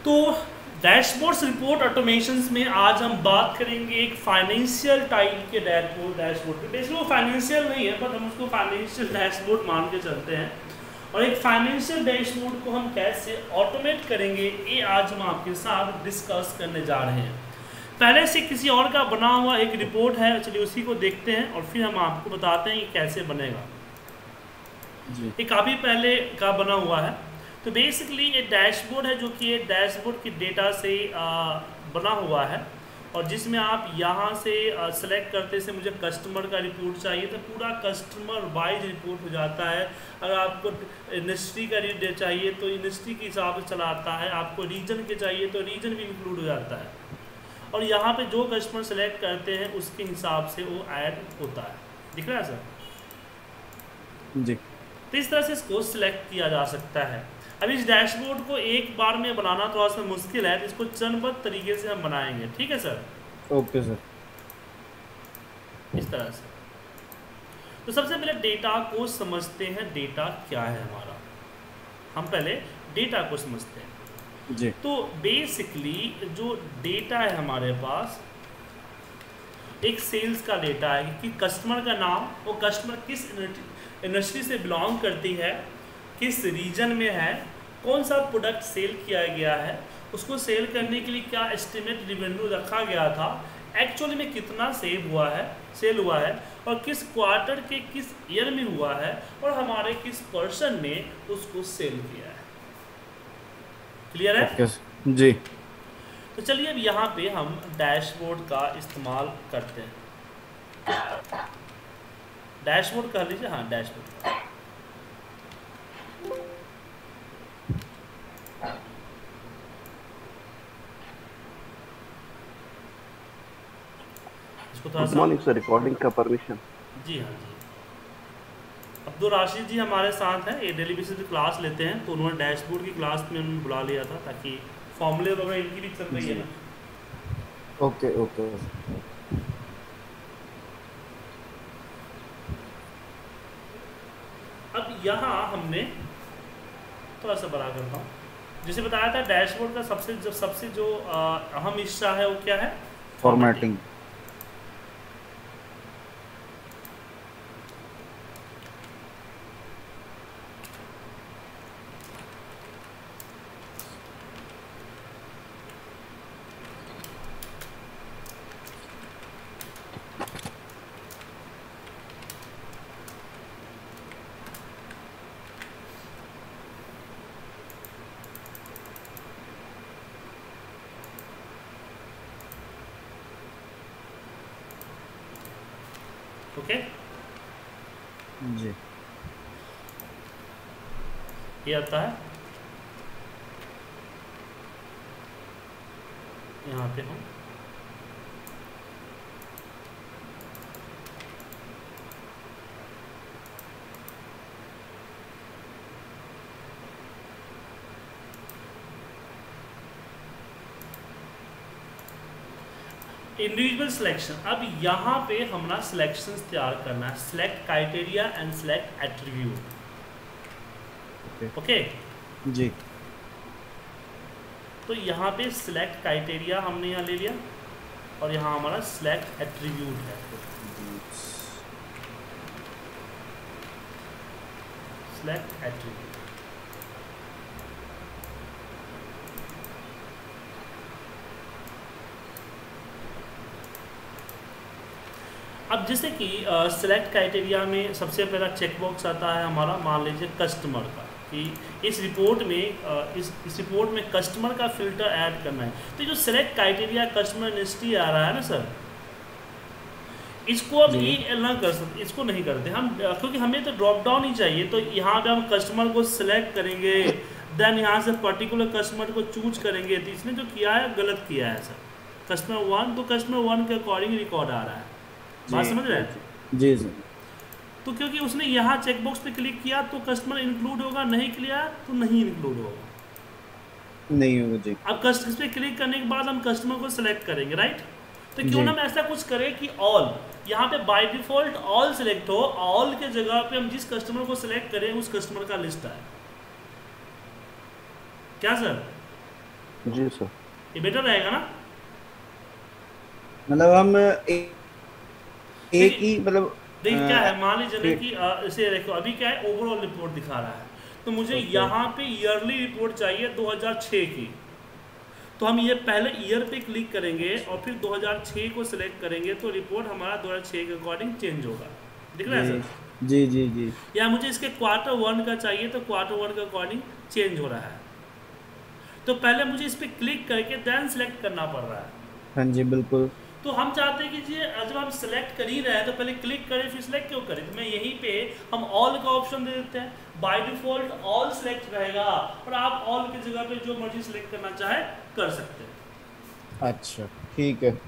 तो dashboards report automations में आज हम बात करेंगे एक फाइनेंशियल टाइप के डैशबोर्ड पे। बेसिकली वो फाइनेंशियल नहीं है, बट हम उसको फाइनेंशियल डैशबोर्ड मान के चलते हैं। और एक फाइनेंशियल डैशबोर्ड को हम कैसे ऑटोमेट करेंगे, ये आज हम आपके साथ डिस्कस करने जा रहे हैं। पहले से किसी और का बना हुआ एक रिपोर्ट है, चलिए उसी को देखते हैं और फिर हम आपको बताते हैं कि कैसे बनेगा। ये काफ़ी पहले का बना हुआ है। तो बेसिकली ये डैशबोर्ड है जो कि ये डैशबोर्ड के डेटा से बना हुआ है, और जिसमें आप यहाँ से सेलेक्ट करते से मुझे कस्टमर का रिपोर्ट चाहिए तो पूरा कस्टमर वाइज रिपोर्ट हो जाता है। अगर आपको इंडस्ट्री का रिपोर्ट चाहिए तो इंडस्ट्री के हिसाब से चला आता है, आपको रीजन के चाहिए तो रीजन भी इंक्लूड हो जाता है, और यहाँ पे जो कस्टमर सेलेक्ट करते हैं उसके हिसाब से वो ऐड होता है। दिख रहा है सर जी। तो इस तरह से इसको सिलेक्ट किया जा सकता है। अब इस डैशबोर्ड को एक बार में बनाना थोड़ा सा मुश्किल है, तो इसको चरणबद्ध तरीके से हम बनाएंगे। ठीक है सर? Okay sir. इस तरह से तो सबसे पहले डेटा को समझते हैं। डेटा क्या है हमारा, हम पहले डेटा को समझते हैं। जी। तो बेसिकली जो डेटा है हमारे पास, एक सेल्स का डेटा है कि कस्टमर का नाम, वो कस्टमर किस इंडस्ट्री से बिलोंग करती है, किस रीजन में है, कौन सा प्रोडक्ट सेल किया गया है, उसको सेल करने के लिए क्या एस्टिमेट रेवेन्यू रखा गया था, एक्चुअली में कितना सेल हुआ है, और किस क्वार्टर के किस ईयर में हुआ है, और हमारे किस पर्सन ने उसको सेल किया है। क्लियर है? जी। तो चलिए अब यहाँ पे हम डैशबोर्ड का इस्तेमाल करते हैं। डैशबोर्ड कर लीजिए, हाँ dashboard. Good morning sir, recording का परमिशन। जी हाँ जी। अब्दुल राशिद जी हमारे साथ हैं, ये डेली बेसिस पे क्लास लेते हैं, तो उन्होंने डैशबोर्ड की क्लास में उन्होंने बुला लिया था ताकि फॉर्मूले वगैरह इनकी भी चल रही है ना। Okay okay. अब यहाँ हमने थोड़ा सा बड़ा करता हूँ, जैसे बताया था डैशबोर्ड का सबसे जो अहम हिस्सा है वो क्या है? फॉर्मेटिंग। ओके जी। ये आता है यहाँ पे हम इंडिविजुअल सिलेक्शन। अब यहाँ पे हमारा सिलेक्शंस तैयार करना है, select criteria and select attribute. Okay जी। तो यहाँ पे सिलेक्ट क्राइटेरिया हमने यहाँ ले लिया, और यहाँ हमारा सिलेक्ट एट्रीब्यूट है। Select attribute. अब जैसे कि सिलेक्ट क्राइटेरिया में सबसे पहला चेकबॉक्स आता है हमारा, मान लीजिए कस्टमर का, कि इस रिपोर्ट में इस रिपोर्ट में कस्टमर का फिल्टर ऐड करना है। तो जो सिलेक्ट क्राइटेरिया कस्टमर इंडस्ट्री आ रहा है ना सर, इसको अब ये ना कर सकते, इसको नहीं करते हम, क्योंकि हमें तो ड्रॉप डाउन ही चाहिए। तो यहाँ पे हम कस्टमर को सिलेक्ट करेंगे, देन यहाँ से पर्टिकुलर कस्टमर को चूज करेंगे। तो इसने जो किया है गलत किया है सर। कस्टमर 1, तो कस्टमर 1 के अकॉर्डिंग रिकॉर्ड आ रहा है। बात समझ रहे हैं? जी सर। तो क्योंकि उसने यहाँ चेकबॉक्स पे क्लिक किया तो कस्टमर इंक्लूड होगा, नहीं किया तो नहीं इंक्लूड होगा, नहीं होगा जी। अब इस पे क्लिक करने के बाद हम कस्टमर को सिलेक्ट करेंगे, राइट? तो क्यों ना हम ऐसा कुछ करें कि ऑल, यहाँ पे बाय डिफॉल्ट ऑल सिलेक्ट हो, ऑल के जगह पे हम जिस कस्टमर को सिलेक्ट करें उस कस्टमर का लिस्ट आए। क्या सर? जी सर। ये बेटर रहेगा ना? मतलब हम एक देखिए ही मतलब देखिए क्या है, मान लीजिए ना डेट। कि इसे देखो, अभी क्या है, ओवरऑल रिपोर्ट दिखा रहा है, तो मुझे ओके। यहाँ पे ईयरली रिपोर्ट चाहिए 2006 की। तो हम ये पहले ईयर पे क्लिक करेंगे अच्छा। और फिर 2006 को सिलेक्ट करेंगे, तो रिपोर्ट हमारा 2006 के अकॉर्डिंग चेंज होगा। दिख रहा है जी सर? जी जी जी। या मुझे इसके क्वार्टर वन का चाहिए, तो क्वार्टर वन के अकॉर्डिंग चेंज हो रहा है। तो पहले मुझे इस पर क्लिक करके देन सेलेक्ट करना पड़ रहा है। हाँ जी बिल्कुल। तो हम चाहते हैं कि जी जब हम सेलेक्ट कर ही रहे हैं तो पहले क्लिक करें फिर सेलेक्ट क्यों करें, तो मैं यहीं पे हम ऑल का ऑप्शन दे देते हैं। बाय डिफॉल्ट ऑल सेलेक्ट रहेगा और आप ऑल की जगह पे जो मर्जी सेलेक्ट करना चाहे कर सकते हैं। अच्छा ठीक है।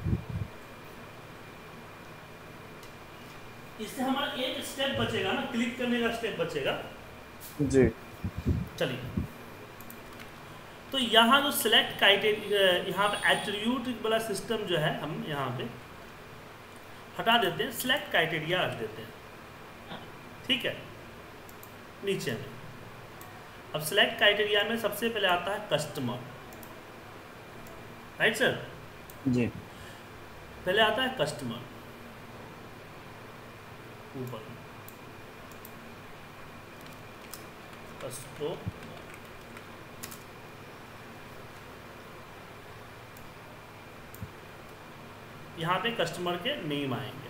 इससे हमारा एक स्टेप बचेगा ना, क्लिक करने का स्टेप बचेगा। जी। चलिए, तो यहाँ जो सिलेक्ट क्राइटेरिया, यहाँ पे एट्रीब्यूट वाला सिस्टम जो है हम यहाँ पे हटा देते हैं, सिलेक्ट क्राइटेरिया रख देते हैं। ठीक है, नीचे में अब सिलेक्ट क्राइटेरिया में सबसे पहले आता है कस्टमर, राइट सर? जी। पहले आता है कस्टमर, ऊपर कस्टो, यहाँ पे कस्टमर के नेम आएंगे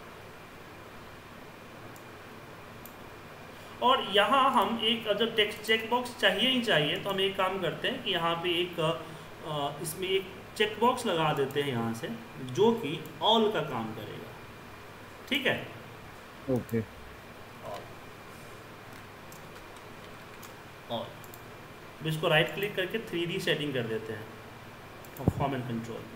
और यहाँ हम एक जब टेक्स्ट चेक बॉक्स चाहिए ही चाहिए तो हम एक काम करते हैं कि यहाँ पे एक इसमें एक चेक बॉक्स लगा देते हैं यहाँ से, जो कि ऑल का काम करेगा। ठीक है, ओके। ऑल इसको राइट क्लिक करके 3D सेटिंग कर देते हैं फॉर्म एंड कंट्रोल में।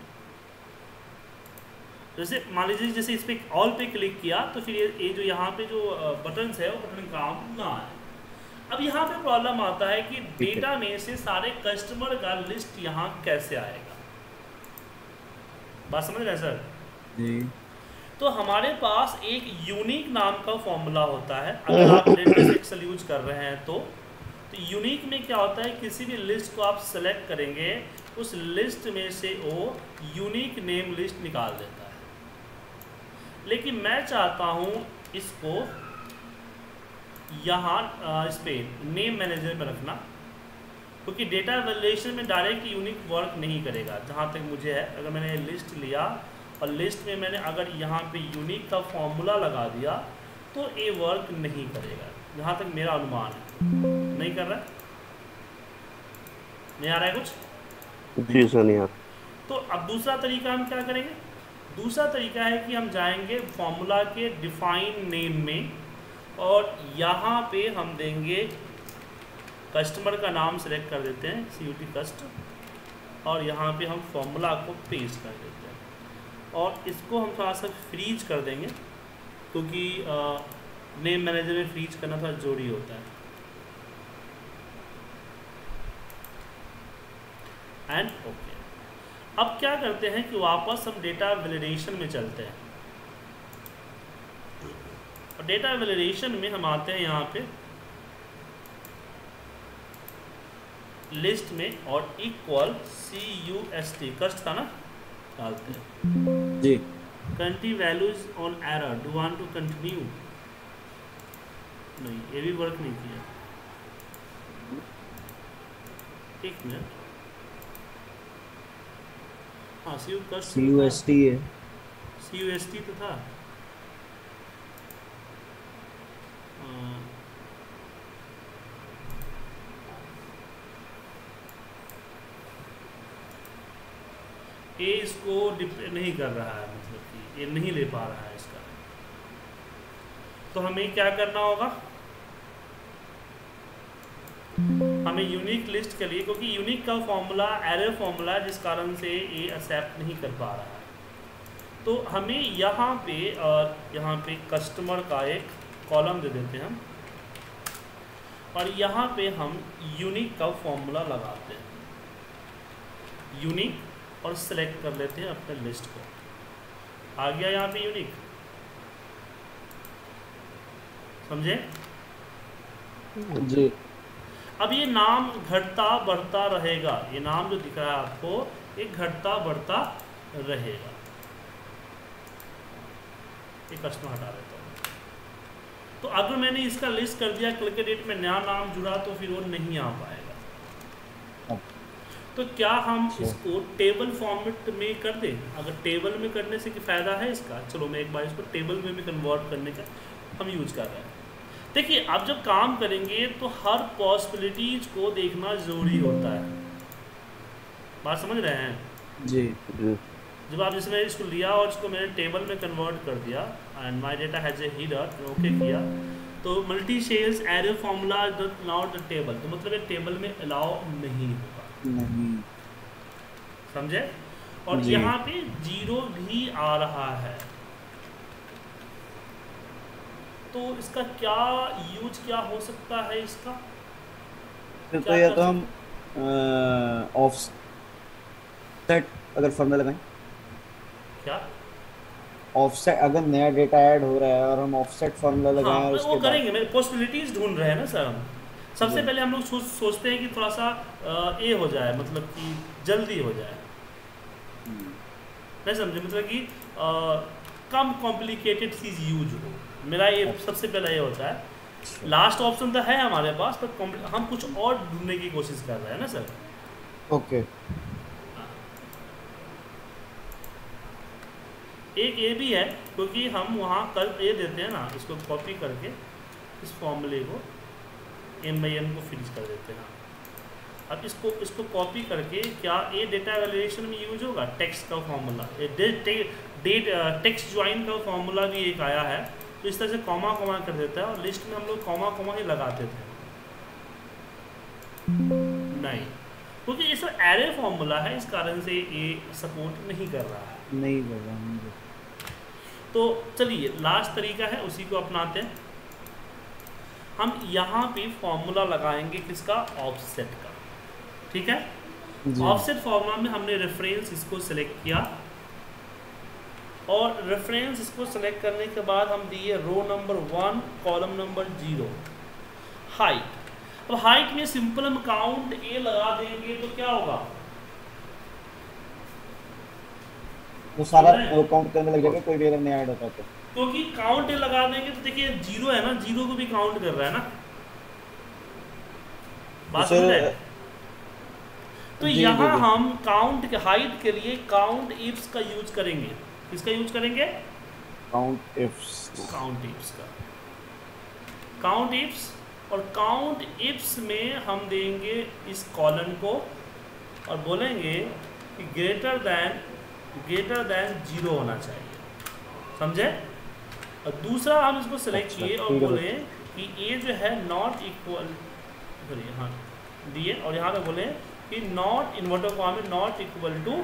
जैसे मान लीजिए जैसे इस पर ऑल पे क्लिक किया तो फिर ये जो यहाँ पे जो बटन्स है वो बटन काम ना आए। अब यहाँ पे प्रॉब्लम आता है कि डेटा में से सारे कस्टमर का लिस्ट यहाँ कैसे आएगा। बात समझ रहे हैं सर? जी। तो हमारे पास एक यूनिक नाम का फॉर्मूला होता है अगर आप डेटा एक्सेल यूज कर रहे हैं तो यूनिक में क्या होता है, किसी भी लिस्ट को आप सेलेक्ट करेंगे उस लिस्ट में से वो यूनिक नेम लिस्ट निकाल देता है। लेकिन मैं चाहता हूँ इसको यहाँ इस पर नेम मैनेजर में रखना, क्योंकि डेटा वैल्यूएशन में डायरेक्ट यूनिक वर्क नहीं करेगा जहाँ तक मुझे है। अगर मैंने लिस्ट लिया और लिस्ट में मैंने अगर यहाँ पे यूनिक का फॉर्मूला लगा दिया तो ये वर्क नहीं करेगा, जहाँ तक मेरा अनुमान है। नहीं कर रहा है? नहीं आ रहा है कुछ? जी सर नहीं आ रहा। तो अब दूसरा तरीका हम क्या करेंगे, दूसरा तरीका है कि हम जाएंगे फॉर्मूला के डिफाइन नेम में और यहाँ पे हम देंगे कस्टमर का नाम सेलेक्ट कर देते हैं CUT कस्ट, और यहाँ पे हम फॉर्मूला को पेस्ट कर देते हैं और इसको हम थोड़ा सा फ्रीज कर देंगे, क्योंकि नेम मैनेजर में फ्रीज करना थोड़ा जरूरी होता है। And okay. अब क्या करते हैं कि वापस हम डेटा वैलिडेशन में चलते हैं और डेटा वैलिडेशन में हम आते हैं यहाँ पे लिस्ट में और इक्वल CUST कस्ट था ना डालते हैं जी। Country values on error, do want to continue, नहीं ये भी वर्क नहीं किया। एक मिनट, हाँ CUST है। CUST तो था। ये इसको नहीं कर रहा है, मतलब कि ये नहीं ले पा रहा है इसका। तो हमें क्या करना होगा, हमें यूनिक लिस्ट के लिए, क्योंकि यूनिक का फॉर्मूला एरर फॉर्मूला जिस कारण से ये एक्सेप्ट नहीं कर पा रहा है, तो हमें यहाँ पे कस्टमर का एक कॉलम दे देते हैं हम और यहाँ पे हम यूनिक का फॉर्मूला लगाते हैं, यूनिक, और सेलेक्ट कर लेते हैं अपने लिस्ट को। आ गया यहाँ पे यूनिक, समझे? जी। अब ये नाम घटता बढ़ता रहेगा, ये नाम जो दिख रहा है आपको ये घटता बढ़ता रहेगा। ये कस्टमर हटा देता हूँ। तो अगर मैंने इसका लिस्ट कर दिया, कल के डेट में नया नाम जुड़ा, तो फिर वो नहीं आ पाएगा। तो क्या हम इसको टेबल फॉर्मेट में कर दें? अगर टेबल में करने से फ़ायदा है इसका, चलो मैं एक बार इसको टेबल में भी कन्वर्ट करने का हम यूज कर रहे हैं। देखिए अब जब काम करेंगे तो हर पॉसिबिलिटीज को देखना ज़रूरी होता है। बात समझ रहे हैं जी। जब आप जैसे मैंने इसको लिया और इसको मैंने टेबल में कन्वर्ट कर दिया and my data has a header, okay किया, तो multi cells array formula not the table, तो मतलब ये टेबल में अलाउ नहीं होगा, नहीं समझे? और जी। यहाँ पे 0 भी आ रहा है, तो इसका क्या यूज क्या हो सकता है इसका? फिर क्या तो या कर तो हम ऑफसेट अगर फॉर्मूला लगाएं, क्या? ऑफसेट अगर नया डेटा ऐड हो रहा है और हम ऑफसेट फॉर्मूला लगाएं हाँ और वो उसके बाद करेंगे, मेरे पॉसिबिलिटीज ढूंढ रहे हैं ना सर हम। सबसे जी। पहले हम लोग सोचते हैं कि थोड़ा सा ये हो जाए, मतलब कि जल्दी हो जाए, नहीं समझे? मतलब कि कम कॉम्प्लिकेटेड चीज़ यूज हो, मेरा ये सबसे पहला ये होता है। लास्ट ऑप्शन तो है हमारे पास, पर हम कुछ और ढूंढने की कोशिश कर रहे हैं ना सर। ओके। एक ये भी है, क्योंकि हम वहाँ कर ये देते हैं ना, इसको कॉपी करके इस फॉर्मूले को m/n को फिनिश कर देते हैं। अब इसको कॉपी करके क्या ये डेटा वैल्यूएशन में यूज होगा? टेक्स्ट का फॉर्मूला, टेक्स्ट ज्वाइन का फॉर्मूला भी एक आया है, तो इस तरह से कॉमा कॉमा कर देता है, और लिस्ट में हम लोग कॉमा कॉमा ही लगाते थे। नहीं, क्योंकि ये सब एरे फॉर्मूला है, इस कारण से ये सपोर्ट नहीं कर रहा है। नहीं कर रहा हूँ। तो चलिए लास्ट तरीका है, उसी को अपनाते हैं। हम यहाँ पे फॉर्मूला लगाएंगे किसका? ऑफसेट का, ठीक है? ऑफसेट फॉर्मूला में हमने रेफरेंस इसको सिलेक्ट किया, और रेफरेंस इसको सिलेक्ट करने के बाद हम दिए row number 1 column number 0 height. अब हाइट में सिंपल हम काउंट ए लगा देंगे तो क्या होगा? वो सारा काउंट करने लग जाएगा, कोई भी अगर नया ऐड होता है तो। क्योंकि काउंट ए लगा देंगे तो देखिए 0 है ना, 0 को भी काउंट कर रहा है ना, बात समझ रहे हैं? तो यहाँ हम काउंट के हाइट के लिए काउंट इफ्स का यूज करेंगे। किसका यूज करेंगे? Count ifs. काउंट इफ्स का, काउंट इफ्स। और काउंट इफ्स में हम देंगे इस कॉलन को और बोलेंगे कि ग्रेटर देन 0 होना चाहिए, समझे? और दूसरा हम इसको सेलेक्ट किए और बोले कि ये जो है नॉट इक्वल, हाँ दिए, और यहाँ पे बोले कि नॉट इन्वर्टर कॉमा में not equal to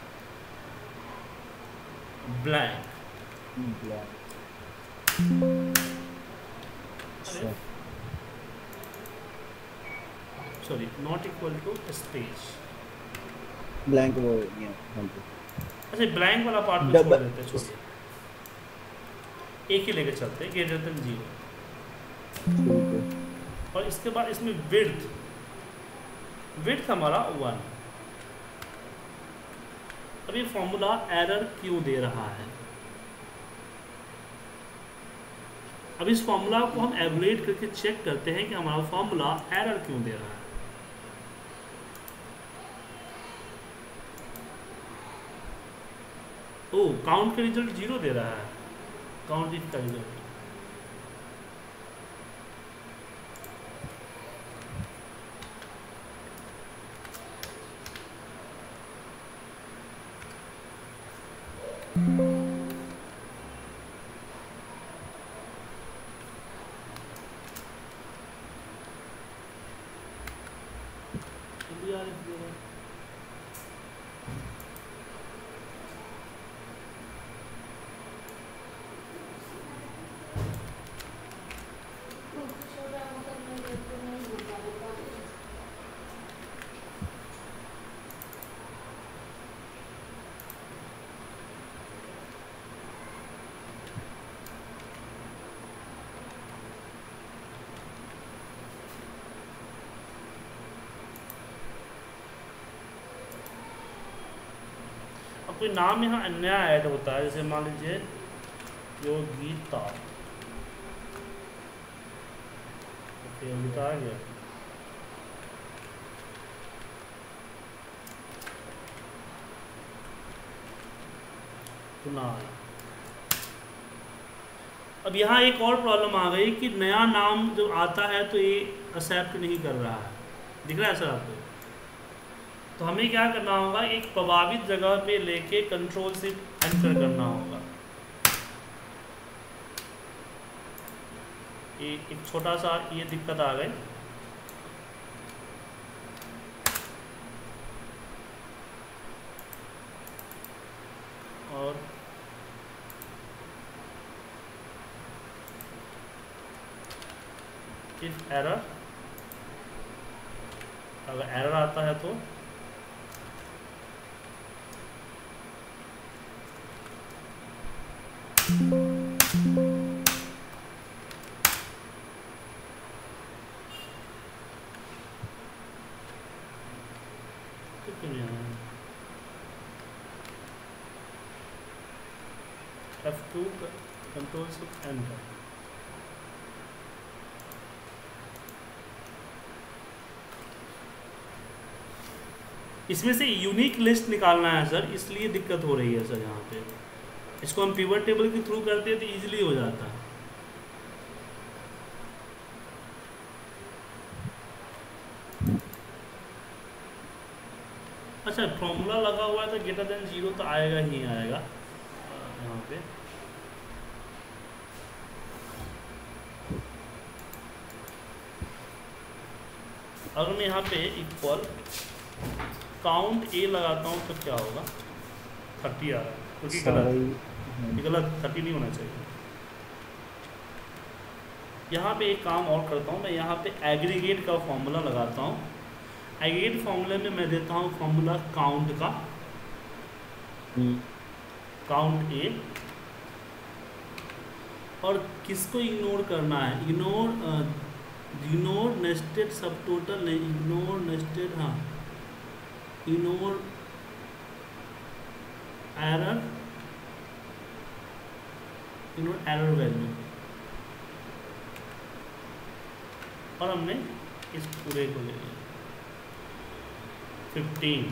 blank. Sorry, not equal to space blank वो अच्छा, ब्लैंक वाला पार्ट में छोड़ देते हैं, छोड़िए, एक ही लेके चलते हैं, ग्रेटर देन 0। और इसके बाद इसमें विड्थ हमारा 1। अब ये फॉर्मूला एरर क्यों दे रहा है? अब इस फॉर्मूला को हम एवलुएट करके चेक करते हैं कि हमारा फॉर्मूला एरर क्यों दे रहा है। ओ, काउंट का रिजल्ट 0 दे रहा है, काउंट इफ का रिजल्ट। कोई नाम यहाँ नया ऐड होता है, जैसे मान लीजिए योगिता, ओके योगिता आ गया। कुणाल। अब यहाँ एक और प्रॉब्लम आ गई कि नया नाम जब आता है तो ये एक्सेप्ट नहीं कर रहा है, दिख रहा है सर आपको? तो हमें क्या करना होगा, एक प्रभावित जगह पे लेके कंट्रोल से एंटर करना होगा। ये एक छोटा सा ये दिक्कत आ गई। और इफ एरर, अगर एरर आता है तो F2 कंट्रोल से एंटर। इसमें से यूनिक लिस्ट निकालना है सर, इसलिए दिक्कत हो रही है सर यहाँ पे। इसको हम पिवट टेबल के थ्रू करते हैं तो इजीली हो जाता है। अच्छा फॉर्मूला लगा हुआ है तो ग्रेटर देन 0 तो आएगा ही आएगा यहाँ पे। अगर मैं यहाँ पे इक्वल काउंट ए लगाता हूँ तो क्या होगा, 30 आ रहा है, क्योंकि गलत 30 नहीं होना चाहिए। यहाँ पे एक काम और करता हूँ, मैं यहाँ पे एग्रीगेट का फॉर्मूला लगाता हूँ। एग्रीगेट फॉर्मूले में मैं देता हूँ फॉर्मूला काउंट का, काउंट ए, और किसको इग्नोर करना है, इग्नोर नेस्टेड सब टोटल नहीं, इग्नोर नेस्टेड, हाँ ignore error, ignore error value. और हमने इस पूरे को ले लिया 15,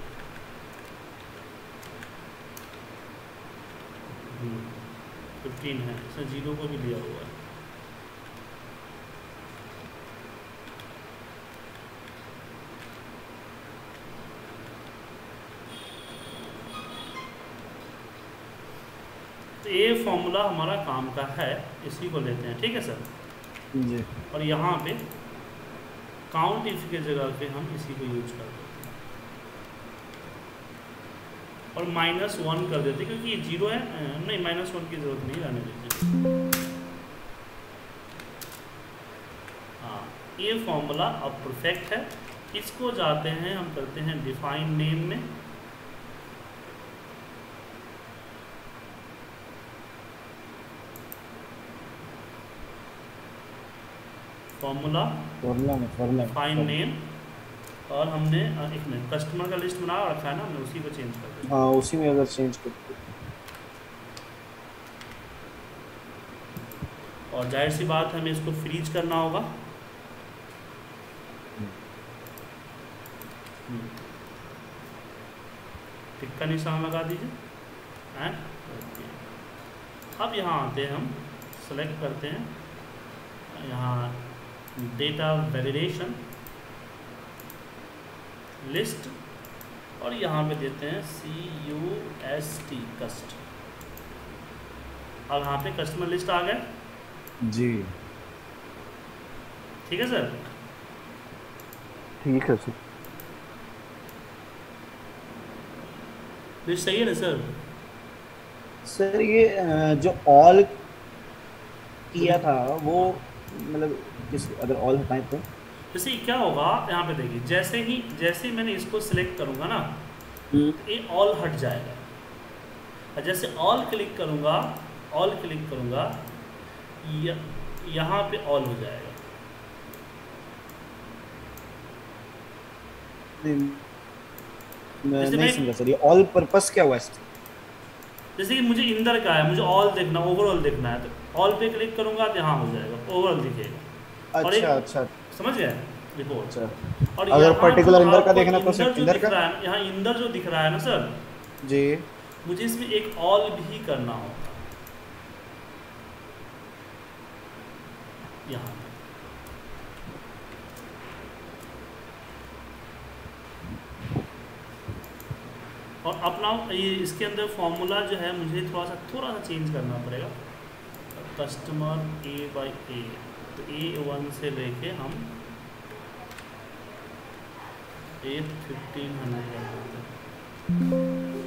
15 है, इसमें 0 को भी लिया हुआ है। तो ये फॉर्मूला हमारा काम का है, इसी को लेते हैं, ठीक है सर जी। और यहाँ पे काउंट इफ के जगह पे हम इसी को यूज करते हैं और -1 कर देते, क्योंकि ये 0 है, नहीं -1 की जरूरत नहीं, रहने दीजिए। हाँ ये फॉर्मूला अब परफेक्ट है। इसको जाते हैं हम करते हैं डिफाइन नेम में, फॉर्मूला फाइन नेम, और हमने एक मिनट कस्टमर का लिस्ट बना रखा है ना हमने, उसी को चेंज कर दें। हाँ उसी में अगर चेंज करते, और जाहिर सी बात है हमें इसको फ्रीज करना होगा। टिक का निशान लगा दीजिए एंड अब यहाँ आते हैं, हम सेलेक्ट करते हैं यहाँ डेटा वैलिडेशन लिस्ट, और यहाँ पे देते हैं CUST कस्ट। अब यहाँ पे कस्टमर लिस्ट आ गया जी। ठीक है सर, ठीक है सर। लिस्ट सही है ना सर? सर ये जो ऑल किया था वो मतलब किस, अगर ऑल हटाएं तो जैसे क्या होगा यहाँ पे देखिए, जैसे ही मैंने इसको सिलेक्ट करूँगा ना तो ये ऑल हट जाएगा, और जैसे ऑल क्लिक करूँगा यहाँ पे ऑल हो जाएगा। जैसे नहीं समझा सर, ये ऑल पर्पस क्या हुआ इससे? जैसे कि मुझे इंदर का है, मुझे ऑल देखना, ओवरऑल देखना है, तो ऑल पे क्लिक करूंगा तो यहाँ हो जाएगा, ओवरऑल दिखेगा। और अच्छा एक अच्छा समझ गए अच्छा। रिपोर्ट। और अगर यहाँ जो पर्टिकुलर इंदर का आपको देखना तो इंदर सिर्फ जो इंदर दिख का? रहा है, यहाँ इंदर जो दिख रहा है ना सर, जी। मुझे इसमें एक ऑल भी करना होगा यहाँ पे। और अपना ये इसके अंदर फॉर्मूला जो है मुझे थोड़ा सा चेंज करना पड़ेगा। कस्टमर A/A, तो A1 से लेके हम A1500 कर देते हैं,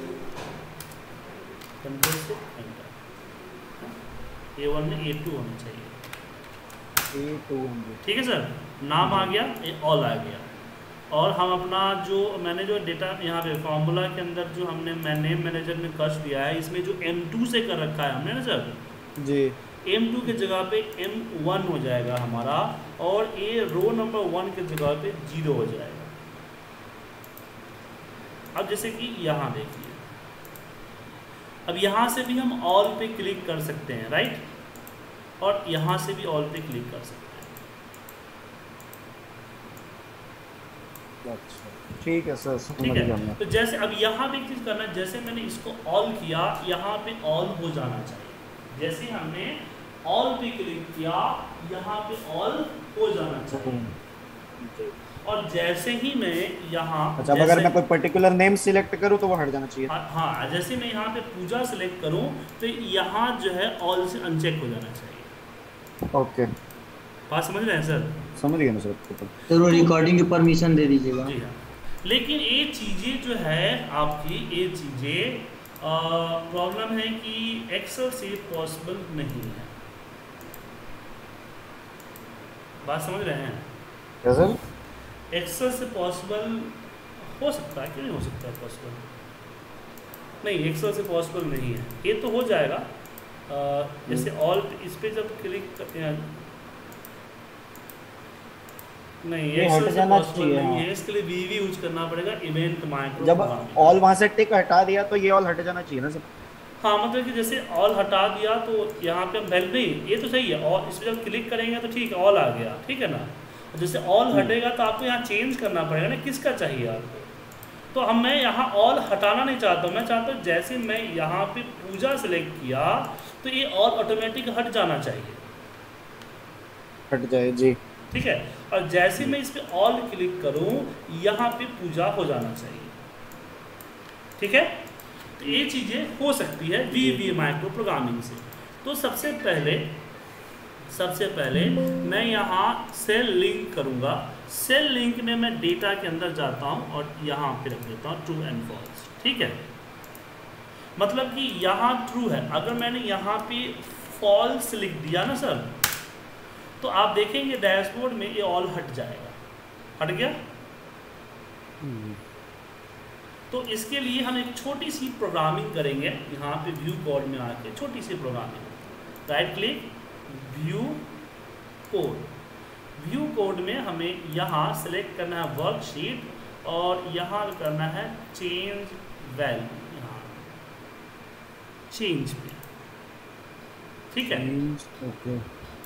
कंट्रोल से एंटर। A1 में A2 होना चाहिए, A200। ठीक है सर। नाम आ गया, ये ऑल आ गया। और हम अपना जो मैंने जो डेटा यहाँ पे फॉर्मूला के अंदर जो हमने नेम मैनेजर में कस्ट दिया है, इसमें जो M2 से कर रखा है हमने ना सर जी, M2 के जगह पे M1 हो जाएगा हमारा, और ये रो नंबर 1 के जगह पे 0 हो जाएगा। अब जैसे कि यहाँ देखिए, अब यहाँ से भी हम ऑल पे क्लिक कर सकते हैं, राइट, और यहाँ से भी ऑल पे क्लिक कर सकते हैं। अच्छा ठीक है सर, समझ ठीक गया है। मैं। तो जैसे अब यहाँ पे एक चीज़ करना है, जैसे मैंने इसको ऑल किया, यहाँ पे ऑल हो जाना चाहिए। जैसे हमने ऑल पे क्लिक किया, यहाँ पे ऑल हो जाना चाहिए। और जैसे ही मैं यहाँ, अच्छा, अब अगर मैं कोई पर्टिकुलर नेम सिलेक्ट करूँ तो वो हट जाना चाहिए? हाँ, जैसे मैं यहाँ पे पूजा सिलेक्ट करूँ तो यहाँ जो है ऑल से अनचेक हो जाना चाहिए। ओके, बात समझ रहे हैं सर? समझ गया मैं सर। तो वो रिकॉर्डिंग की परमिशन दे दीजिएगा। जी हाँ। लेकिन ये चीज़ें जो है आपकी, ये चीज़ें प्रॉब्लम है कि एक्सेल से पॉसिबल नहीं है। बात समझ रहे हैं? क्या सर? एक्सेल से पॉसिबल हो सकता है, क्यों नहीं हो सकता है पॉसिबल? नहीं, एक्सेल से पॉसिबल नहीं है। ये तो हो जाएगा, जैसे ऑल इस पे जब क्लिक करते हैं, नहीं एक्सेल से पॉसिबल नहीं है। इसके लिए VV यूज करना पड़ेगा, इवेंट माइक्रो। जब ऑल वहाँ से टिक हटा दिया तो ये ऑल हट जाना चाहिए ना सर? हाँ, मतलब कि जैसे ऑल हटा दिया तो यहाँ पे हम वैल्यू नहीं, ये तो सही है, और इस पर जब क्लिक करेंगे तो ठीक है, ऑल आ गया, ठीक है ना। जैसे ऑल हटेगा तो आपको यहाँ चेंज करना पड़ेगा ना, किसका चाहिए आपको। तो हम मैं यहाँ ऑल हटाना नहीं चाहता हूँ, मैं चाहता हूँ जैसे मैं यहाँ पे पूजा सेलेक्ट किया तो ये ऑल ऑटोमेटिक हट जाना चाहिए, हट जाए जी, ठीक है। और जैसे मैं इस पर ऑल क्लिक करूँ, यहाँ पे पूजा हो जाना चाहिए, ठीक है। तो ये चीज़ें हो सकती है VB माइक्रो प्रोग्रामिंग से। तो सबसे पहले मैं यहाँ सेल लिंक करूँगा। सेल लिंक में मैं डेटा के अंदर जाता हूँ और यहाँ पे रख देता हूँ ट्रू एंड फॉल्स, ठीक है। मतलब कि यहाँ ट्रू है, अगर मैंने यहाँ पे फॉल्स लिख दिया ना सर, तो आप देखेंगे डैशबोर्ड में ये ऑल हट जाएगा। हट गया। तो इसके लिए हम एक छोटी सी प्रोग्रामिंग करेंगे, यहाँ पे व्यू कोड में आके छोटी सी programming, right click, view code. View code में हमें यहाँ सेलेक्ट करना है वर्कशीट, और यहाँ करना है चेंज वैल्यू, यहाँ चेंज पे, ठीक है। ओके।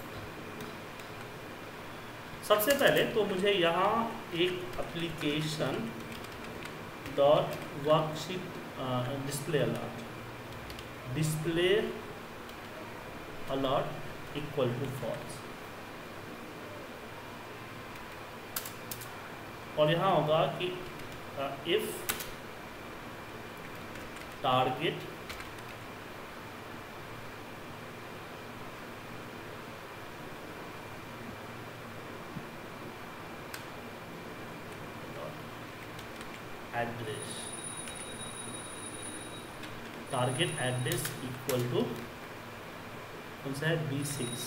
सबसे पहले तो मुझे यहाँ एक application dot worksheet display alert equal to false, और यहाँ होगा कि if target address, target address equal to कौन सा है, B6,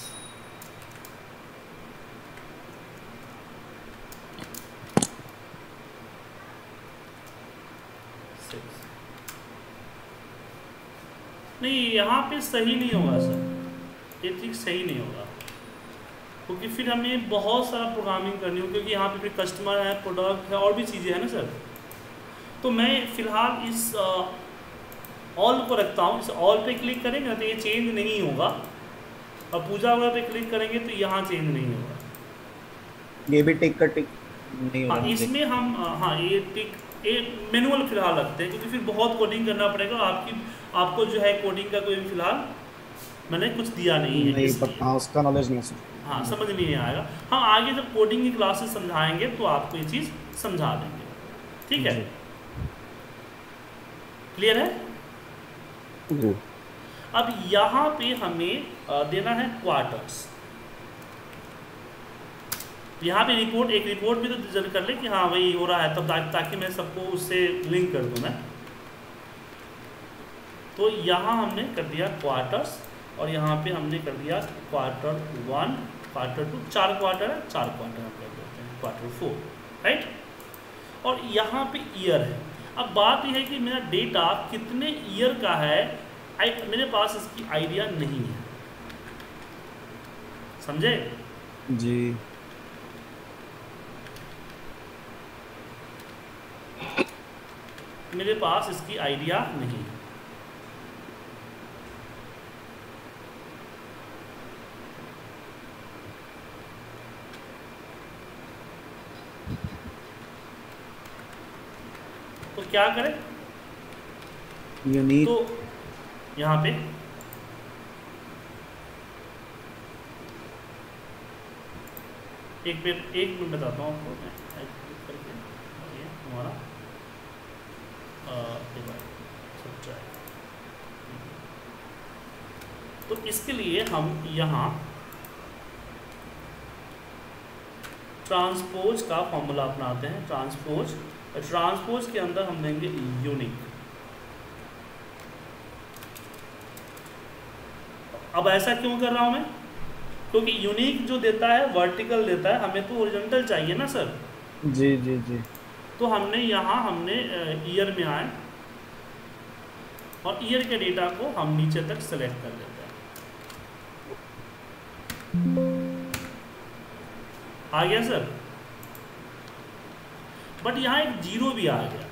नहीं यहाँ पे सही नहीं होगा सर, ये ठीक सही नहीं होगा, क्योंकि फिर हमें बहुत सारा प्रोग्रामिंग करनी होगी, क्योंकि यहाँ पे फिर कस्टमर है, प्रोडक्ट है, और भी चीज़ें हैं ना सर। तो मैं फिलहाल इस ऑल को रखता हूँ। इस ऑल पे क्लिक करेंगे तो ये चेंज नहीं होगा, और पूजा वगैरह पे क्लिक करेंगे तो यहाँ चेंज नहीं होगा। ये भी टिक का टिक नहीं होगा। हाँ, इसमें हम हाँ ये टिक ये मैनुअल फिलहाल रखते हैं, क्योंकि फिर बहुत कोडिंग करना पड़ेगा। आपको जो है कोडिंग का कोई फिलहाल मैंने कुछ दिया नहीं है, नहीं पता, हाँ उसका नॉलेज नहीं है। हाँ, समझ नहीं आएगा। हम आगे जब कोडिंग की क्लासेस समझाएंगे तो आपको ये चीज़ समझा देंगे, ठीक है? क्लियर है? जी। अब यहाँ पे हमें देना है क्वार्टर्स। यहाँ पे एक रिपोर्ट भी तो जरूर कर ले कि हाँ वही हो रहा है, तब ताकि मैं सबको उससे लिंक कर दूँ मैं। तो यहाँ हमने कर दिया क्वार्टर्स, और यहाँ पे हमने कर दिया क्वार्टर 1, क्वार्टर 2, 4 क्वार्टर है, 4 क्वार्टर हम कर देते हैं, क्वार्टर 4, राइट? और यहाँ पे ईयर है। अब बात यह है कि मेरा डेटा कितने ईयर का है, मेरे पास इसकी आइडिया नहीं है, समझे? जी। मेरे पास इसकी आइडिया नहीं है। तो क्या करें? यूनिक तो यहाँ पे एक मिनट बताता हूँ आपको मैं, करके ये हमारा तो इसके लिए हम यहाँ ट्रांसपोज का फॉर्मूला अपनाते हैं। ट्रांसपोज के अंदर हम देंगे यूनिक। अब ऐसा क्यों कर रहा हूं मैं? क्योंकि यूनिक जो देता है वर्टिकल देता है, हमें तो ओरिजेंटल चाहिए ना सर। जी जी जी। तो हमने ईयर में आए और ईयर के डेटा को हम नीचे तक सेलेक्ट कर लेते हैं। आ गया सर? बट यहाँ एक जीरो भी आ गया,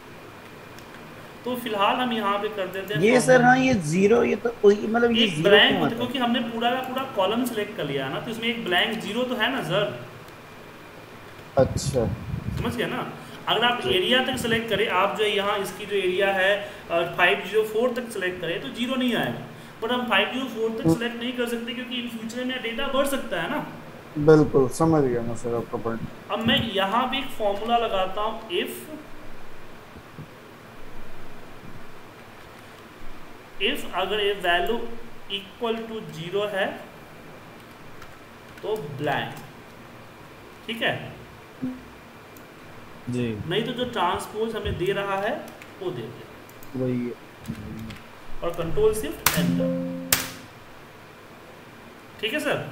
तो फिलहाल हम यहाँ पे कर देते हैं ये सर। हाँ ये जीरो, ये तो मतलब ये एक जीरो ब्लैंक क्यों आता है? क्योंकि हमने पूरा का पूरा कॉलम सेलेक्ट कर लिया है ना, तो इसमें एक ब्लैंक जीरो तो है ना सर। अच्छा, समझ गया ना? अगर आप एरिया तक सेलेक्ट करें, आप जो है यहाँ इसकी जो एरिया है 504 तक सेलेक्ट करें तो जीरो नहीं आएगा। बट हम 504 तक सेलेक्ट नहीं कर सकते, क्योंकि इन फ्यूचर में डेटा बढ़ सकता है ना। बिल्कुल समझ गया मैं सर आपका पॉइंट। अब मैं यहाँ पे एक फॉर्मूला लगाता हूँ, इफ अगर ये वैल्यू इक्वल टू 0 है तो ब्लैंक, ठीक है? जी। नहीं तो जो ट्रांसपोज हमें दे रहा है वो दे दे, वही। और कंट्रोल शिफ्ट एंटर। ठीक है सर?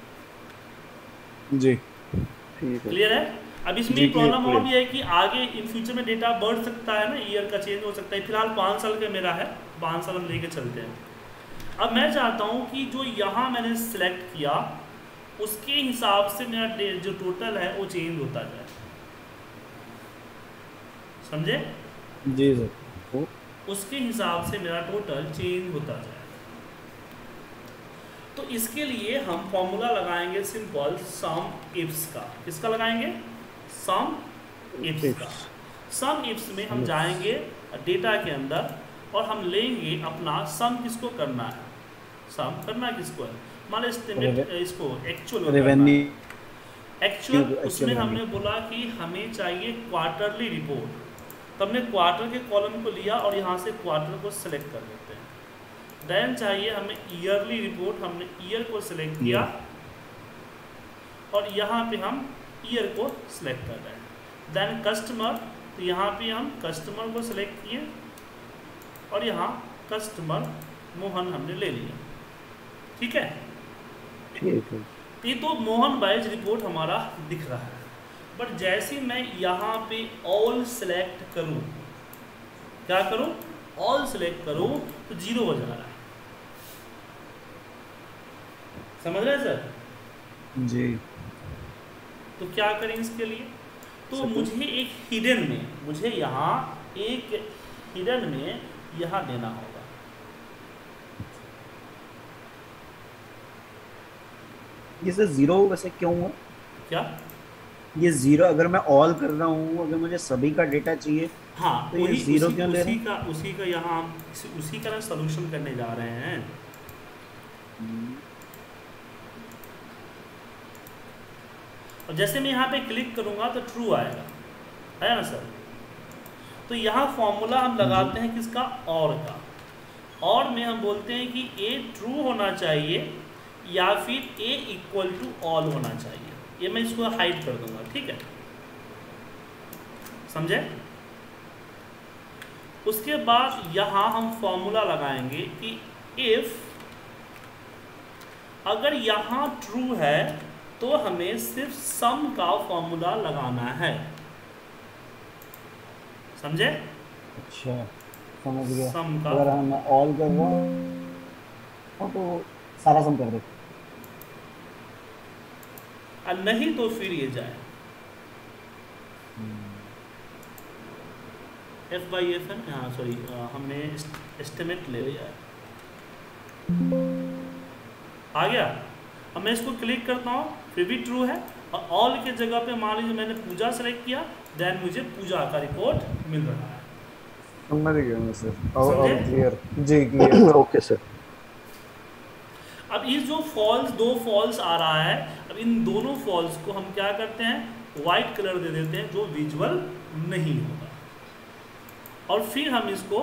जी ठीक है। क्लियर है? अब इसमें जी, प्रॉब्लम clear, और भी है कि आगे इन फ्यूचर में डेटा बढ़ सकता है ना, ईयर का चेंज हो सकता है। फिलहाल 5 साल का मेरा है, 5 साल हम लेके चलते हैं। अब मैं चाहता हूँ कि जो यहाँ मैंने सिलेक्ट किया उसके हिसाब से मेरा जो टोटल है वो चेंज होता जाए, समझे? जी सर। उसके हिसाब से मेरा टोटल चेंज होता जाए। तो इसके लिए हम फॉर्मूला लगाएंगे सिंपल सम इफ्स का। किसका लगाएंगे? सम इफ्स का। सम इफ्स में हम जाएंगे डेटा के अंदर और हम लेंगे अपना सम। किसको करना है? सम करना किसको है? मान लो एस्टिमेट, इसको एक्चुअल रेवेन्यू। एक्चुअल उसमें हमने बोला कि हमें चाहिए क्वार्टरली रिपोर्ट, तो हमने क्वार्टर के कॉलम को लिया और यहाँ से क्वार्टर को सिलेक्ट कर लेते हैं। देन चाहिए हमें ईयरली रिपोर्ट, हमने ईयर को सिलेक्ट किया और यहाँ पे हम ईयर को सिलेक्ट कर रहे हैं। देन कस्टमर, तो यहाँ पे हम कस्टमर को सिलेक्ट किए और यहाँ कस्टमर मोहन हमने ले लिया। ठीक है? ठीक है। ये तो मोहन वाइज रिपोर्ट हमारा दिख रहा है। बट जैसे मैं यहाँ पे ऑल सेलेक्ट करूँ, क्या करूँ? ऑल सेलेक्ट करूँ तो 0 हो जा रहा है। समझ रहे हैं सर? जी। तो क्या करें इसके लिए? तो मुझे एक हिडन में, मुझे यहाँ एक हिडन में यहाँ देना होगा। ये सर जीरो वैसे क्यों हुआ? क्या? ये जीरो अगर मैं ऑल कर रहा हूँ, अगर मुझे सभी का डेटा चाहिए हाँ, तो ये वही जीरो क्यों ले रहे हैं? उसी का यहाँ हम उसी का ना सोल्यूशन करने जा रहे हैं। और जैसे मैं यहाँ पे क्लिक करूँगा तो ट्रू आएगा, है ना सर? तो यहाँ फॉर्मूला हम लगाते हैं किसका? और का। और में हम बोलते हैं कि ए ट्रू होना चाहिए या फिर ए इक्वल टू ऑल होना चाहिए। ये मैं इसको हाइड कर दूंगा, ठीक है, समझे? उसके बाद यहाँ हम फॉर्मूला लगाएंगे कि इफ अगर यहाँ ट्रू है तो हमें सिर्फ सम का फॉर्मूला लगाना है, समझे? अच्छा समझ गया। सम का अगर हम ऑल कर रहा हूँ तो सारा सम कर दे, और नहीं तो फिर ये जाए एफ बाई एफ है। हाँ सॉरी, हमने एस्टिमेट ले लिया है, आ गया। अब मैं इसको क्लिक करता हूँ, फिर भी ट्रू है, और ऑल के जगह पे मान लीजिए मैंने पूजा सेलेक्ट किया, देन मुझे पूजा का रिपोर्ट मिल रहा है। समझ गया मैं सर। समझे? क्लियर जी, क्लियर। Okay sir. अब ये जो फॉल्स, दो फॉल्स आ रहा है, अब इन दोनों फॉल्स को हम क्या करते हैं? वाइट कलर दे देते हैं, जो विजुअल नहीं होगा। और फिर हम इसको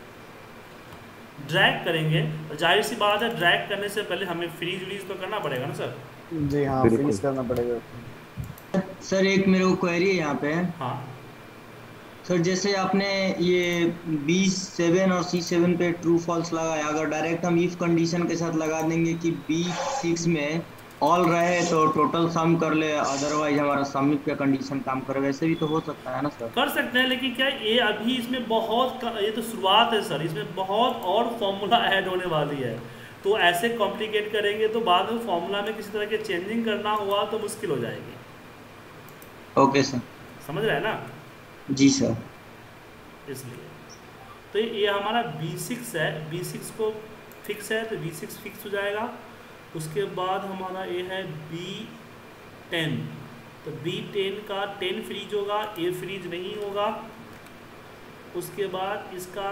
ड्रैग करेंगे। जाहिर सी बात है, ड्रैग करने से पहले हमें फ्रीज व्रीज तो करना पड़ेगा ना सर? जी हाँ, बिल्कुल। फ्रीज करना पड़ेगा। सर एक मेरे को क्वेरी है यहाँ पे। हाँ सर जैसे आपने ये B7 और C7 पे ट्रू फॉल्स लगाया, अगर डायरेक्ट हम इफ कंडीशन के साथ लगा देंगे कि B6 में ऑल रहे तो टोटल सम कर ले, अदरवाइज हमारा समिट का कंडीशन काम करे, वैसे भी तो हो सकता है ना सर? कर सकते हैं, लेकिन क्या ये अभी इसमें बहुत ये तो शुरुआत है सर, इसमें बहुत और फॉर्मूला ऐड होने वाली है। तो ऐसे कॉम्प्लिकेट करेंगे तो बाद में फॉर्मूला में किसी तरह के चेंजिंग करना हुआ तो मुश्किल हो जाएगी। ओके सर, समझ रहे हैं ना? जी सर। इसलिए तो ये हमारा B6 है, B6 को फिक्स है तो B6 फिक्स हो जाएगा। उसके बाद हमारा ये है B10, तो B10 का 10 फ्रीज होगा, ए फ्रीज नहीं होगा। उसके बाद इसका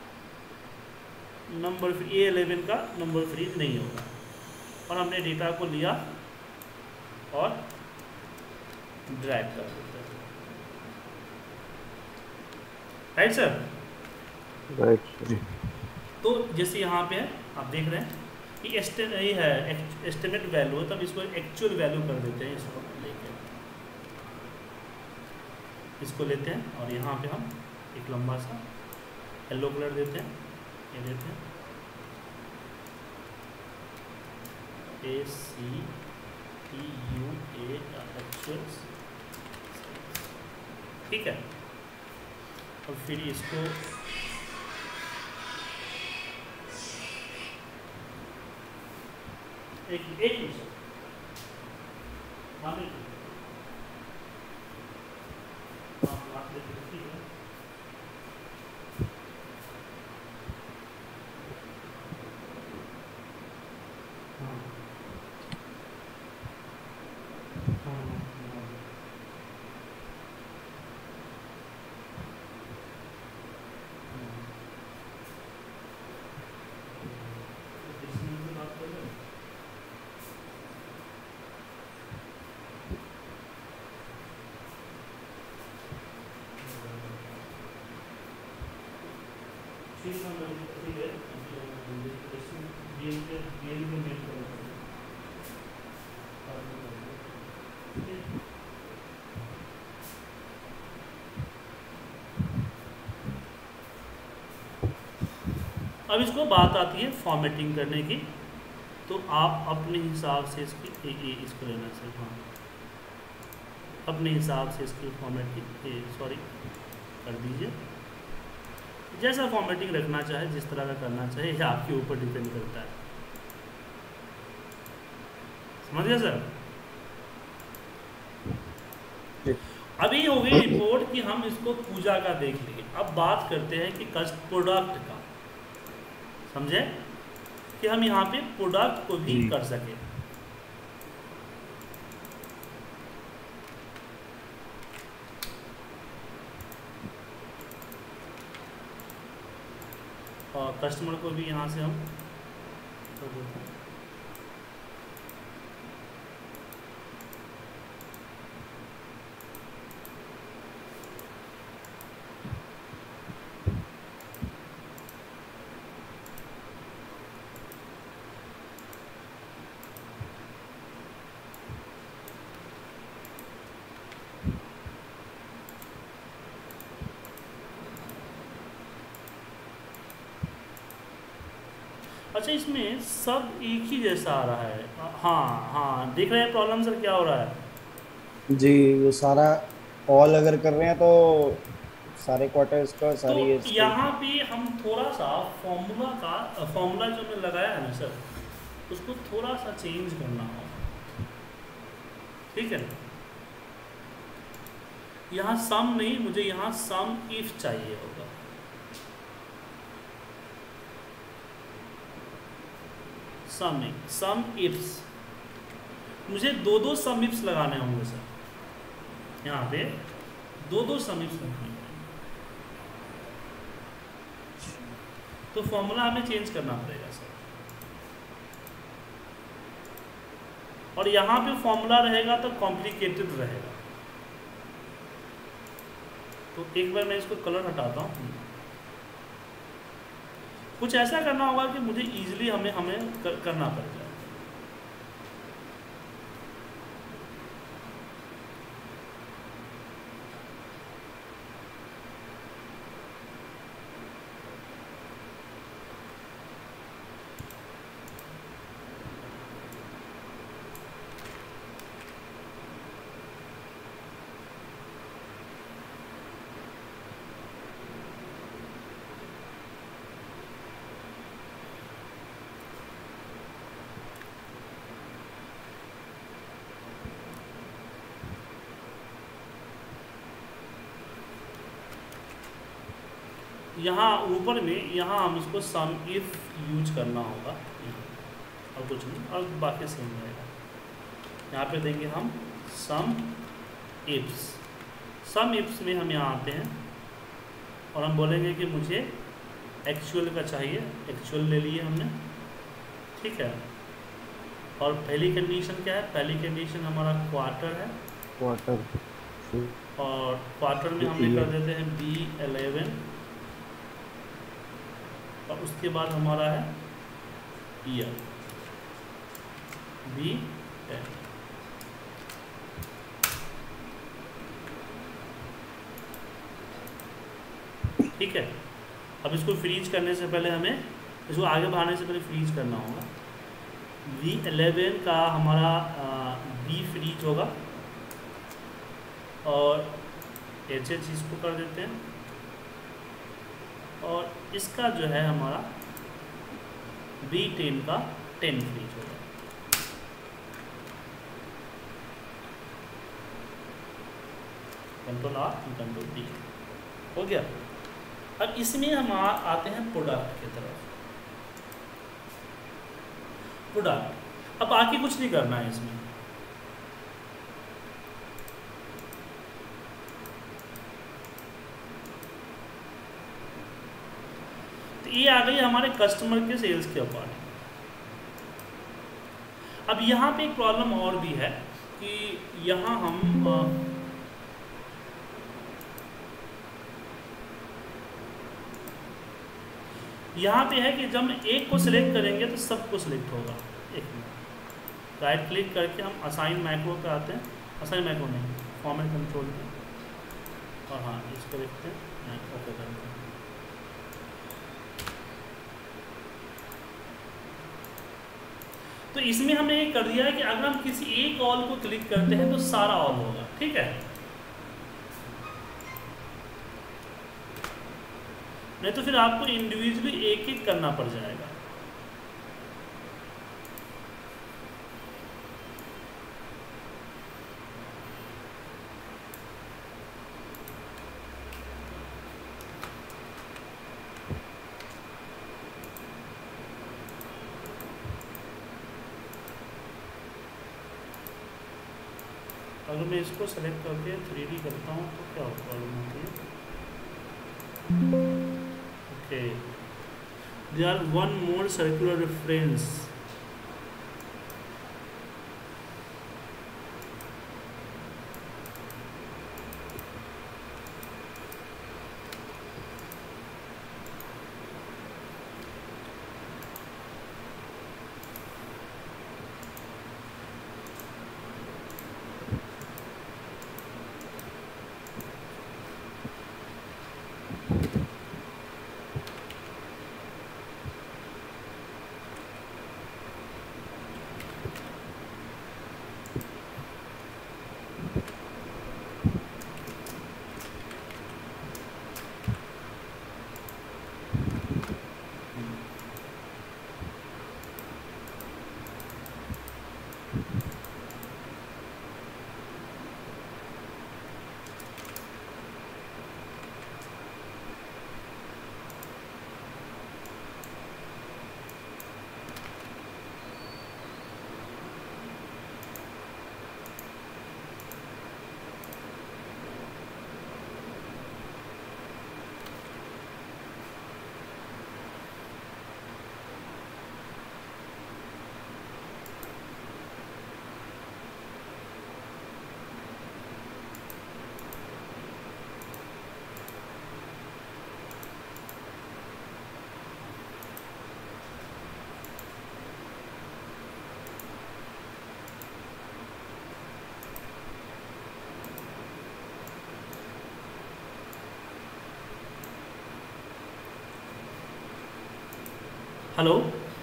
नंबर A11 का नंबर फ्रीज नहीं होगा। और हमने डेटा को लिया और ड्रैग कर देते हैं, राइट सर? राइट। तो जैसे यहाँ पे है, आप देख रहे हैं कि ये है एस्टिमेट वैल्यू है, तो हम इसको एक्चुअल वैल्यू कर देते हैं। इसको लेके इसको लेते हैं और यहाँ पे हम एक लंबा सा येलो कलर देते हैं, ये देते हैं ACTUA एक्चुअल, ठीक है। और फिर इसको एक मिनट अब इसको बात आती है फॉर्मेटिंग करने की, तो आप अपने हिसाब से इसको लेना चाहिए। हाँ, अपने हिसाब से इसकी फॉर्मेटिंग कर दीजिए, जैसा फॉर्मेटिंग रखना चाहे, जिस तरह का करना चाहे, ये आपके ऊपर डिपेंड करता है। समझ गया सर? अभी हो गई रिपोर्ट कि हम इसको पूजा का देख लिए। अब बात करते हैं कि प्रोडक्ट का, समझे, कि हम यहाँ पे प्रोडक्ट को भी जी। कर सके। और कस्टमर को भी यहाँ से हम कर देते हैं। अच्छा, इसमें सब एक ही जैसा आ रहा है। हाँ हाँ, देख रहे हैं प्रॉब्लम सर क्या हो रहा है। जी, वो सारा ऑल अगर कर रहे हैं तो सारे क्वार्टर्स का तो सारी इसके। यहाँ पे हम थोड़ा सा फॉर्मूला जो हमने लगाया है ना सर, उसको थोड़ा सा चेंज करना होगा, ठीक है। यहाँ सम नहीं, मुझे यहाँ सम इफ चाहिए होगा। सम इफ्स, मुझे दो सम इफ्स लगाने होंगे सर। यहाँ पे दो सम इफ्स लगाने होंगे, तो फॉर्मूला हमें चेंज करना पड़ेगा सर। और यहाँ पे फॉर्मूला रहेगा तो कॉम्प्लिकेटेड रहेगा। तो एक बार मैं इसको कलर हटाता हूँ। कुछ ऐसा करना होगा कि मुझे इजीली हमें करना पड़ेगा। यहाँ ऊपर में यहाँ हम इसको सम इफ यूज करना होगा, और कुछ नहीं, और बाकी सेम रहेगा। यहाँ पे देंगे हम सम इफ्स में हम यहाँ आते हैं और हम बोलेंगे कि मुझे एक्चुअल का चाहिए, एक्चुअल ले लिए हमने, ठीक है। और पहली कंडीशन क्या है, पहली कंडीशन हमारा क्वार्टर है, क्वार्टर, और क्वार्टर में हमने कर देते हैं B11, और उसके बाद हमारा है ईयर B10। ठीक है। अब इसको फ्रीज करने से पहले हमें, इसको आगे बढ़ाने से पहले फ्रीज करना होगा। B11 का हमारा B फ्रीज होगा, और HH इसको कर देते हैं, और इसका जो है हमारा B10 का 10 फ्रीज होगा। कंट्रोल R, कंट्रोल D हो गया। अब इसमें हम आते हैं प्रोडक्ट की तरफ। प्रोडक्ट, अब आके कुछ नहीं करना है इसमें। ये आ गई हमारे कस्टमर के सेल्स के अकॉर्डिंग। अब यहाँ पे एक प्रॉब्लम और भी है कि यहाँ हम यहाँ पे है कि जब हम एक को सिलेक्ट करेंगे तो सबको सिलेक्ट होगा। एक मिनट, राइट क्लिक करके हम असाइन मैक्रो पे आते हैं, असाइन मैक्रो नहीं, फॉर्मेट कंट्रोल पे, और हाँ इसको देखते हैं, ओके करते हैं। तो इसमें हमने ये कर दिया है कि अगर हम किसी एक ऑल को क्लिक करते हैं तो सारा ऑल होगा, ठीक है। नहीं तो फिर आपको इंडिविजुअली एक एक करना पड़ जाएगा। अगर मैं इसको सेलेक्ट करके 3D करता हूँ तो क्या प्रॉब्लम होती है? Okay, there are one more circular reference. Hello,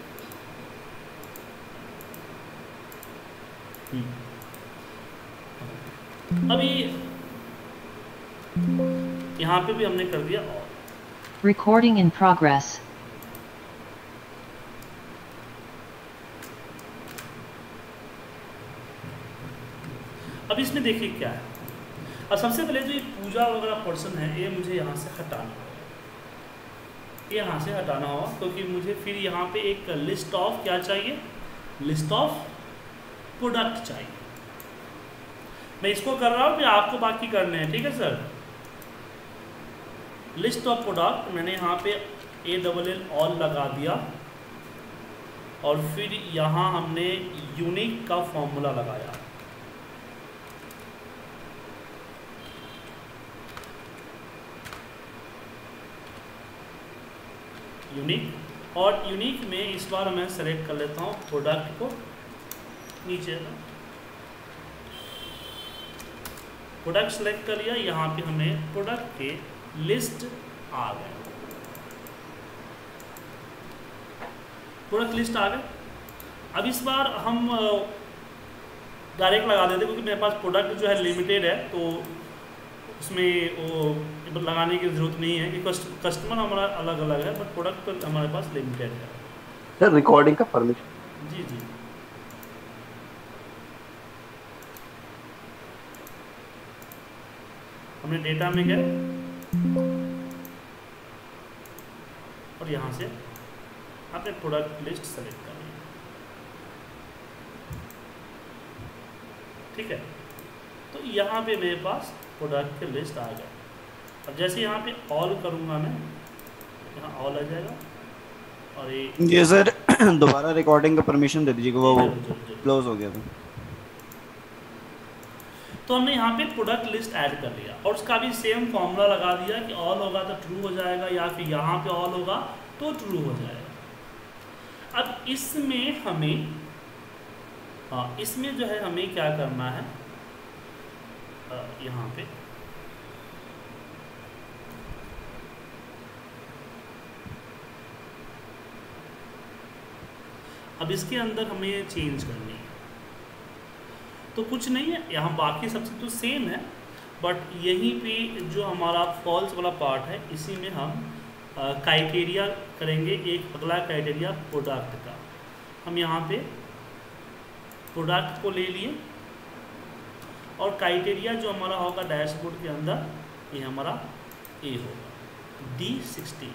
अभी यहाँ पे भी हमने कर दिया। Recording in progress. अब इसमें देखिए क्या है। और सबसे पहले जो ये पूजा वगैरह पर्सन है, ये मुझे यहाँ से हटाना होगा, यहाँ से हटाना होगा, क्योंकि मुझे फिर यहाँ पे एक लिस्ट ऑफ क्या चाहिए, लिस्ट ऑफ प्रोडक्ट चाहिए। मैं इसको कर रहा हूँ, फिर आपको बाकी करने हैं, ठीक है सर। लिस्ट ऑफ प्रोडक्ट मैंने यहाँ पे ALL ऑल लगा दिया, और फिर यहाँ हमने यूनिक का फॉर्मूला लगाया। यूनिक, और यूनिक में इस बार मैं सेलेक्ट कर लेता हूँ प्रोडक्ट को, नीचे प्रोडक्ट सेलेक्ट कर लिया। यहाँ पे हमें प्रोडक्ट के लिस्ट आ गए, प्रोडक्ट लिस्ट आ गए। अब इस बार हम डायरेक्ट लगा देते, क्योंकि मेरे पास प्रोडक्ट जो है लिमिटेड है, तो उसमें वो लगाने की ज़रूरत नहीं है कि कस्टमर हमारा अलग अलग है, बट प्रोडक्ट तो हमारे पास लिमिटेड है। सर रिकॉर्डिंग का परमिशन। जी जी, हमने डेटा में गए और यहाँ से आपने प्रोडक्ट लिस्ट सेलेक्ट कर लिया, ठीक है। तो यहाँ पे मेरे पास प्रोडक्ट के लिस्ट आ गए। अब जैसे यहाँ पे ऑल करूँगा मैं, यहाँ ऑल आ जाएगा, और ये सर दोबारा रिकॉर्डिंग का परमिशन दे दीजिएगा, वो क्लोज हो गया था। तो हमने यहाँ पे प्रोडक्ट लिस्ट ऐड कर लिया, और उसका भी सेम फॉर्मूला लगा दिया कि ऑल होगा तो ट्रू हो जाएगा, या फिर यहाँ पे ऑल होगा तो ट्रू हो जाएगा। अब इसमें हमें, हाँ इसमें जो है हमें क्या करना है, यहाँ पे अब इसके अंदर हमें चेंज करनी है, तो कुछ नहीं है, यहाँ बाकी सबसे तो सेम है, बट यहीं पे जो हमारा फॉल्स वाला पार्ट है, इसी में हम क्राइटेरिया करेंगे। एक अगला क्राइटेरिया प्रोडक्ट का, हम यहाँ पे प्रोडक्ट को ले लिए, और क्राइटेरिया जो हमारा होगा डैशबोर्ड के अंदर, ये हमारा ए होगा D60,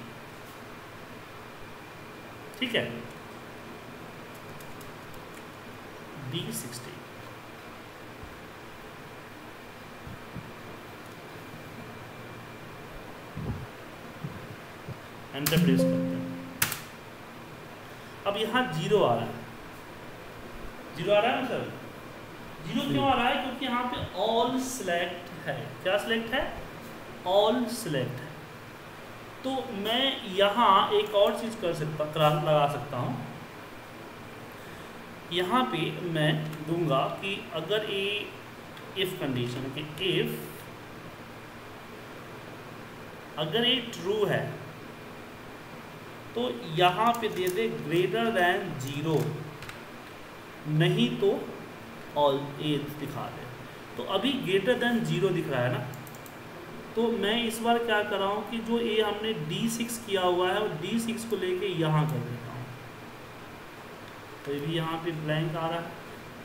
ठीक है, D60। एंटर प्रेस करते हैं। अब यहाँ 0 आ रहा है, 0 आ रहा है ना सर? 0 क्यों आ रहा है? क्योंकि यहाँ पे ऑल सिलेक्ट है। क्या सिलेक्ट है? ऑल सिलेक्ट है। तो मैं यहाँ एक और चीज़ लगा सकता हूँ। यहाँ पे मैं दूंगा कि अगर ये इफ कंडीशन के इफ अगर ये ट्रू है तो यहाँ पे दे दे ग्रेटर दैन 0, नहीं तो ऑल ए दिखा दे। तो अभी ग्रेटर दैन 0 दिख रहा है ना, तो मैं इस बार क्या कर रहा हूँ कि जो ए हमने D6 किया हुआ है वो D6 को लेके यहाँ कर देता हूँ। तो ये भी यहाँ पे ब्लैंक आ रहा है।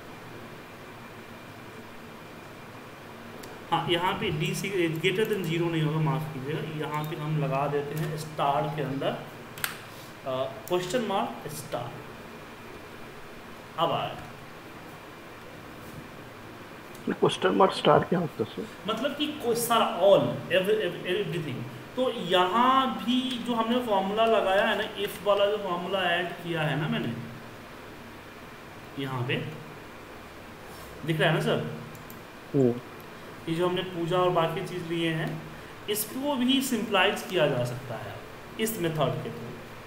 हाँ, यहाँ पे D6 ग्रेटर देन 0 नहीं होगा, माफ़ कीजिएगा। यहाँ पे हम लगा देते हैं स्टार के अंदर क्वेश्चन मार्क स्टार। अब आया क्वेश्चन मार्क स्टार क्या होता है? मतलब कि कोई सारा ऑल एवरीथिंग। तो यहाँ भी जो हमने फॉर्मूला लगाया है ना, इफ वाला जो फॉर्मूला ऐड किया है ना मैंने, यहाँ पे दिख रहा है ना सर? ये जो हमने पूजा और बाकी चीज़ लिए हैं, इसको भी सिंप्लाइज किया जा सकता है इस मेथड के थ्रू।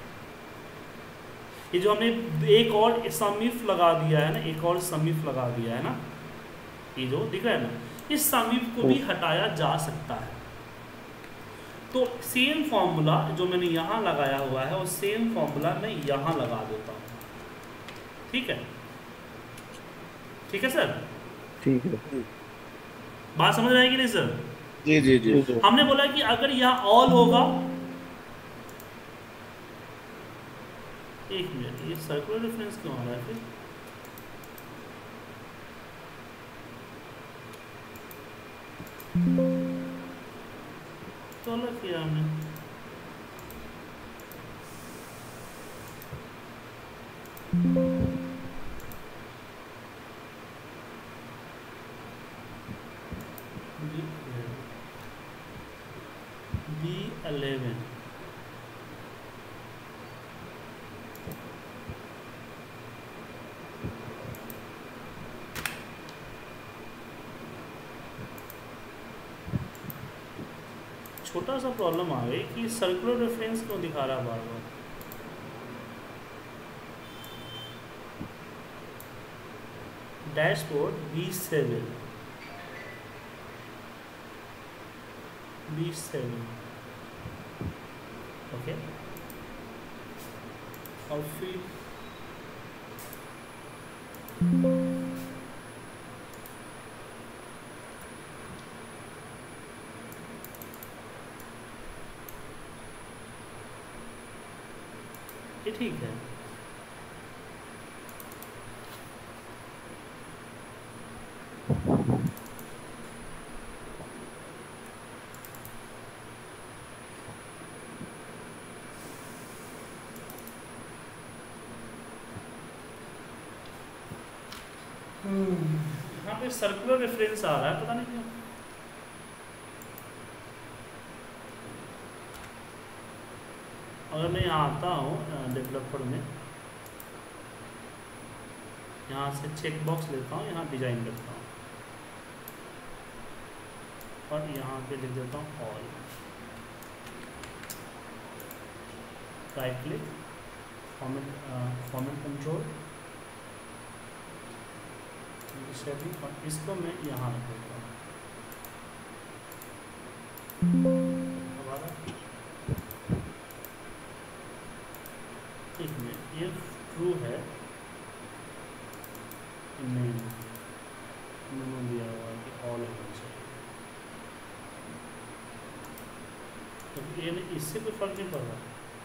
ये जो हमने एक और समीफ लगा दिया है ना, एक और समीफ लगा दिया है ना, ये जो दिख रहा है ना, इस समीप को भी हटाया जा सकता है। तो सेम फॉर्मूला जो मैंने यहाँ लगाया हुआ है वो सेम फॉर्मूला मैं यहाँ लगा देता हूँ। ठीक है? ठीक है सर? ठीक है। बात समझ रहे हैं कि नहीं सर? जी जी जी। हमने बोला कि अगर यहाँ ऑल होगा, एक मिनट, ये सर्कुलर रेफरेंस क्यों आ रहा है फिर? तो अलग किया हमने। B11 छोटा सा प्रॉब्लम आ गई कि सर्कुलर रेफरेंस क्यों दिखा रहा है बार बार। डैशबोर्ड B7 ओके, और फिर ये ठीक है। यहाँ पे सर्कुलर रेफरेंस आ रहा है, पता नहीं क्यों। अगर मैं यहाँ आता हूँ डेवलपर में, यहाँ से चेक बॉक्स लेता हूँ, यहाँ डिजाइन करता हूँ और यहाँ पे लिख देता हूँ all, right click, format control, और इसको मैं यहाँ रख देता हूँ। एक मिनट, ये ट्रू है, नहीं मैंने दिया हुआ है कि ऑल होना चाहिए, तो ये इससे कोई फर्क नहीं पड़ रहा।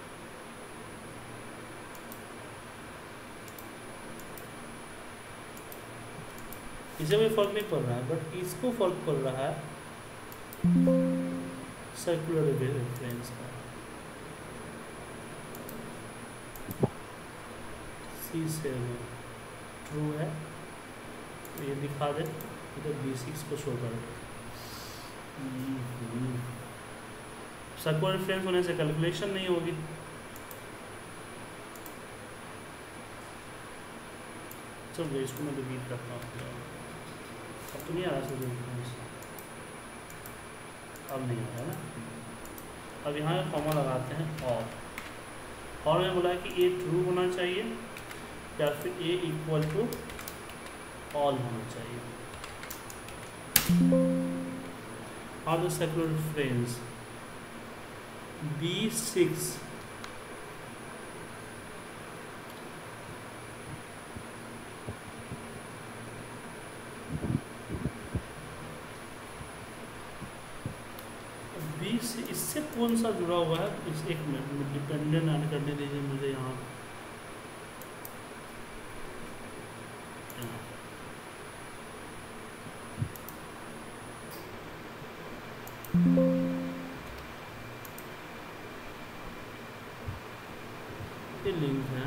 इसे कोई फर्क नहीं पड़ रहा है, बट इसको फर्क पड़ रहा है सर्कुलर रेफरेंस का। C7 ट्रू है, तो ये दिखा दे, इधर B6 को शो कर दे। सर्कुलर रेफरेंस होने से कैलकुलेशन नहीं होगी। चलो इसको मैं डिलीट करता हूँ। अब तो नहीं आ रहा सर्कुलर रेफरेंस, अब नहीं आ रहा ना। अब यहाँ कॉमा लगाते हैं और मैं बोला कि ए ट्रू होना चाहिए या फिर ए इक्वल टू ऑल होना चाहिए। और द सर्कुलर रेफरेंस B6 इससे कौन सा जुड़ा हुआ है? इस एक मिनट डिपेंडेंट ऐड करने दीजिए मुझे यहाँ। ये लिंक है,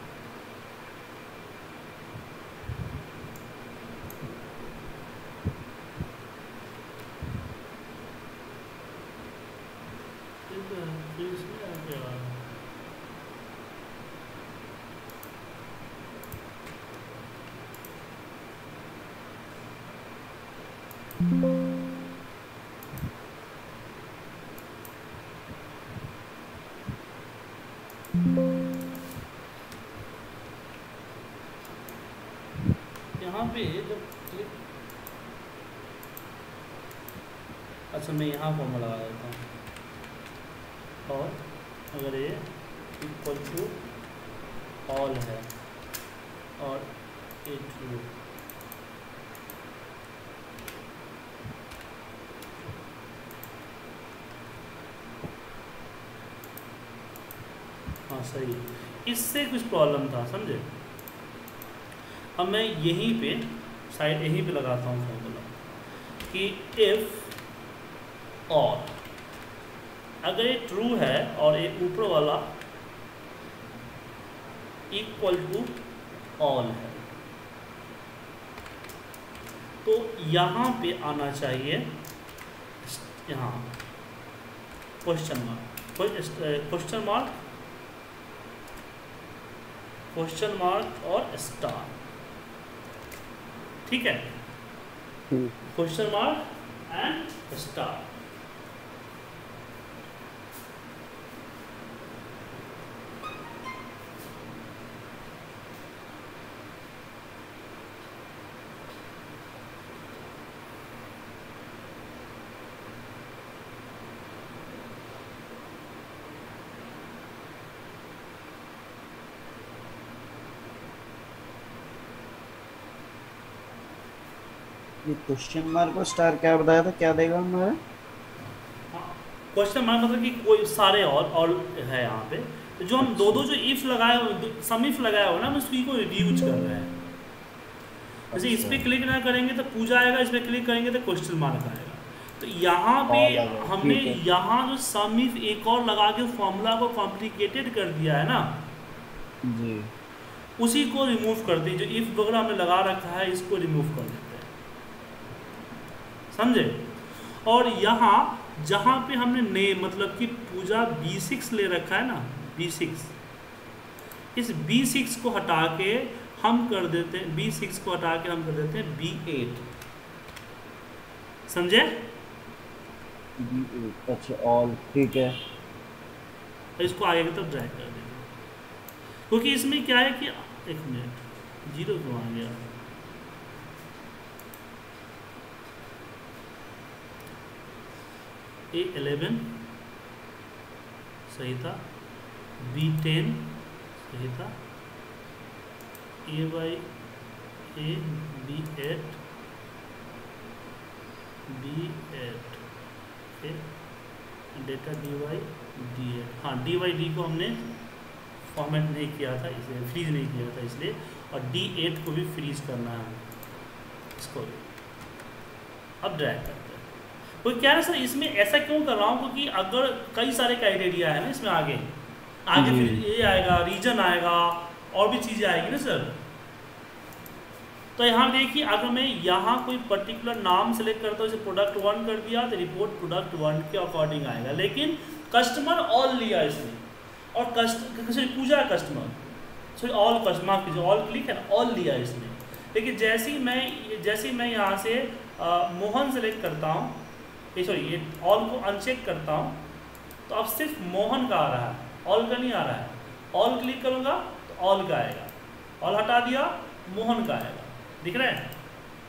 यहाँ पे जब अच्छा मैं यहाँ फॉर्मूला लगा देता हूँ और अगर ये इक्वल टू ऑल है और ए ट्रू, हाँ सही, इससे कुछ प्रॉब्लम था समझे। अब मैं यहीं पे साइड यहीं पे लगाता हूँ फॉर्मूला कि इफ और अगर ये ट्रू है और ये ऊपर वाला इक्वल टू ऑल है तो यहाँ पे आना चाहिए, यहाँ क्वेश्चन मार्क और स्टार, ठीक है, क्वेश्चन मार्क एंड स्टार। ये क्वेश्चन मार्क और स्टार क्या बताया था, क्या देगा हमारा? क्वेश्चन मार्क मतलब कि कोई सारे और है यहाँ पे, तो जो हम दो जो इफ लगाए हो, सम इफ लगाया हो ना, हम उसी को यूज कर रहे हैं। जैसे इस पे क्लिक ना करेंगे तो पूजा आएगा, इस पे क्लिक करेंगे तो क्वेश्चन मार्क आएगा। तो यहाँ पे हमने यहाँ जो सम इफ एक और लगा के फॉर्मूला को कॉम्प्लिकेटेड कर दिया है ना जी, उसी को रिमूव कर दी। जो इफ वगैरह हमने लगा रखा है इसको रिमूव कर देते हैं, समझे। और यहाँ जहाँ पे हमने नेम मतलब कि पूजा B6 ले रखा है ना, B6, इस B6 को हटा के हम कर देते हैं, B6 को हटा के हम कर देते हैं B8, समझे। अच्छा ऑल, ठीक है। इसको आगे की तरफ ड्रैग कर देंगे, क्योंकि इसमें क्या है कि एक मिनट जीरो क्यों आ गया, A11 सही था, B10 सही था, A B8 डेटा D8, हाँ D को हमने फॉर्मेट नहीं किया था, इसलिए फ्रीज नहीं किया था इसलिए, और D8 को भी फ्रीज करना है इसको। अब ड्रैग करते हैं। कोई कह रहा है सर इसमें ऐसा क्यों कर रहा हूँ, क्योंकि अगर कई सारे क्राइटेरिया है ना इसमें, आगे फिर ये आएगा, रीजन आएगा, और भी चीज़ें आएगी ना सर। तो यहाँ देखिए, अगर मैं यहाँ कोई पर्टिकुलर नाम सेलेक्ट करता हूँ, जैसे प्रोडक्ट 1 कर दिया तो रिपोर्ट प्रोडक्ट 1 के अकॉर्डिंग आएगा, लेकिन कस्टमर ऑल लिया इसने, और Pooja customer, sorry all customer, माफ कीजिए, ऑल क्लिक है ना, ऑल लिया इसने। लेकिन जैसे ही मैं यहाँ से मोहन सेलेक्ट करता हूँ, सॉरी ये ऑल को अनचेक करता हूँ, तो अब सिर्फ मोहन का आ रहा है, ऑल का नहीं आ रहा है। ऑल क्लिक करूँगा तो ऑल का आएगा, ऑल हटा दिया मोहन का आएगा। दिख रहा है?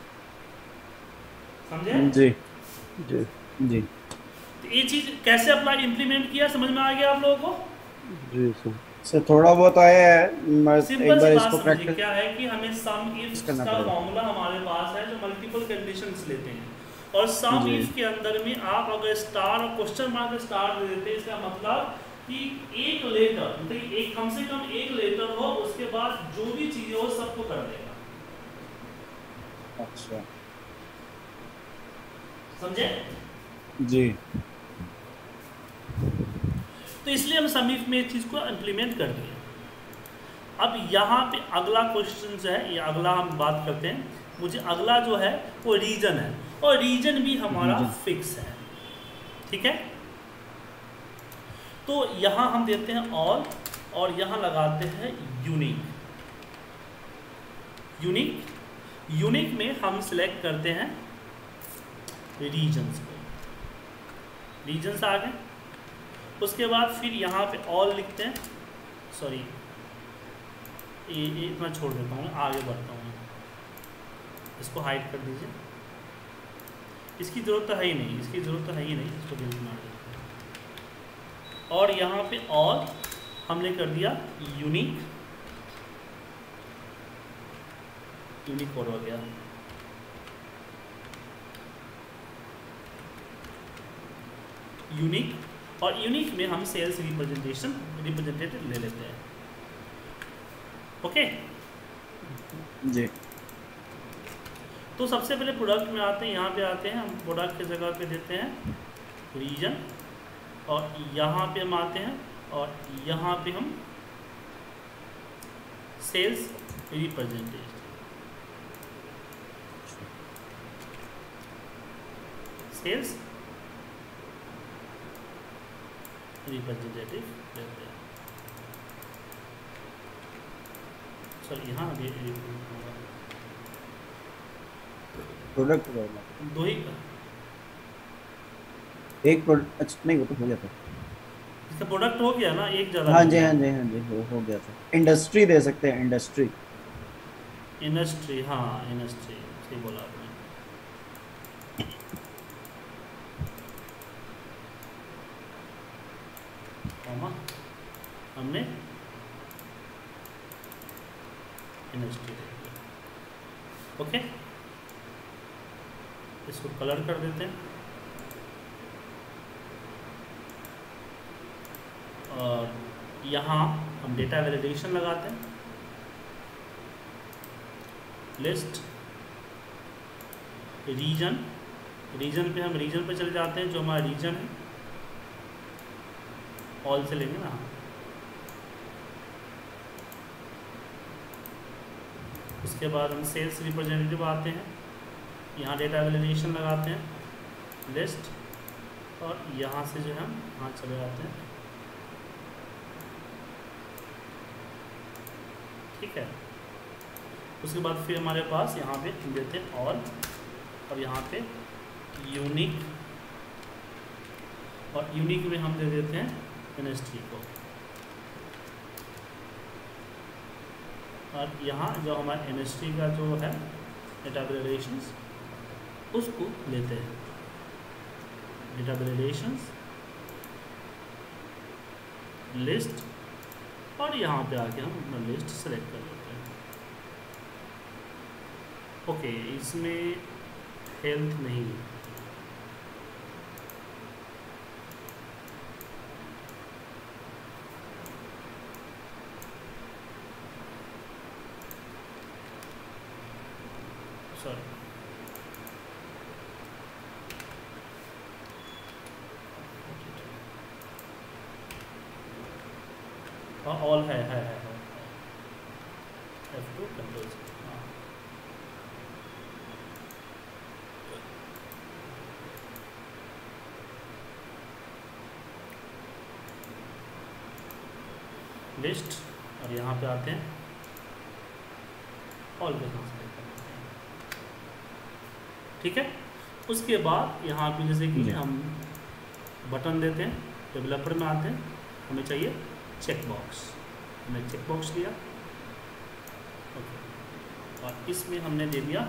समझे? जी जी जी तो ये चीज़ कैसे अप्लाई इम्प्लीमेंट किया, समझ में आ गया आप लोगों को? जी सर। सर थोड़ा बहुत आया है, मैं एक सिंपल बार सी इसको बात समझिए, प्रैक्टिस क्या है कि हमें सम इफ करना का पड़ेगा। फॉर्मूला हमारे पास है जो मल्टीपल कंडीशंस लेते हैं, और सम जी। इफ के अंदर में आप अगर स्टार और क्वेश्चन मार्क स्टार दे देते हैं, इसका मतलब कि एक लेटर, मतलब एक कम से कम एक लेटर हो, उसके बाद जो भी चीजें हो सबको कर देगा। अच्छा समझे? जी तो इसलिए हम सम इफ में इस चीज को इम्प्लीमेंट कर दिए। अब यहाँ पे अगला क्वेश्चन जो है, ये अगला हम बात करते हैं। मुझे अगला जो है वो रीजन है, और रीजन भी हमारा रीजन। फिक्स है, ठीक है। तो यहाँ हम देते हैं ऑल, और यहाँ लगाते हैं यूनिक। यूनिक में हम सिलेक्ट करते हैं रीजन्स को, रीजन्स आ गए। उसके बाद फिर यहाँ पे ऑल लिखते हैं, सॉरी ये इतना छोड़ देता हूँ, आगे बढ़ता हूँ, इसको हाइड कर दीजिए, इसकी ज़रूरत तो है ही नहीं, इसको डिलीट मार दीजिए। और यहाँ पे ऑल हमने कर दिया यूनिक कोड हो गया। यूनिक, और यूनिक में हम सेल्स रिप्रेजेंटेटिव ले लेते हैं। ओके जी। तो सबसे पहले प्रोडक्ट में आते हैं, यहाँ पे आते हैं, हम प्रोडक्ट की जगह पे देते हैं रीजन, और यहाँ पे हम आते हैं, और यहाँ पे हम सेल्स रिप्रेजेंटेटिव, सेल्स रिप्रेजेंटेटिव देते हैं। सॉरी यहाँ प्रोडक्ट दो ही, एक प्रोडक्ट, अच्छा नहीं वो तो हो गया था। इसका प्रोडक्ट हो गया ना, एक ज़्यादा हाँ जी हो गया था। इंडस्ट्री दे सकते हैं, इंडस्ट्री। इंडस्ट्री, हाँ इंडस्ट्री, सही बोला आपने। हमने इंडस्ट्री दे दिया। ओके, इसको कलर कर देते हैं, और यहाँ हम डेटा वैलिडेशन लगाते हैं। लिस्ट रीजन पे हम रीजन पे चले जाते हैं, जो हमारा रीजन है, ऑल से लेंगे ना। उसके बाद हम सेल्स रिप्रेजेंटेटिव आते हैं, यहाँ डेटा वैलिडेशन लगाते हैं, लिस्ट, और यहाँ से जो है हम यहाँ चले जाते हैं, ठीक है। उसके बाद फिर हमारे पास यहाँ पे हम देते हैं ऑल, और यहाँ पे यूनिक, और यूनिक में हम दे देते हैं इंडस्ट्री को, और यहाँ जो हमारा इंडस्ट्री का जो है डेटा वैलिडेशंस, उसको लेते हैं, डेटा वैलिडेशंस, लिस्ट, और यहाँ पे आके हम अपना लिस्ट सेलेक्ट कर लेते हैं। ओके, इसमें हेल्थ नहीं है, सॉरी, हाँ ऑल है F2 कंट्रोल से, हाँ लिस्ट, और यहाँ पे आते हैं ऑल के साथ सेलेक्ट कर लेते हैं। ठीक है, उसके बाद यहाँ पे जैसे कि हम बटन देते हैं, डेवलपर में आते हैं, हमें चाहिए चेक बॉक्स, हमने चेक बॉक्स लिया। ओके, और इसमें हमने दे दिया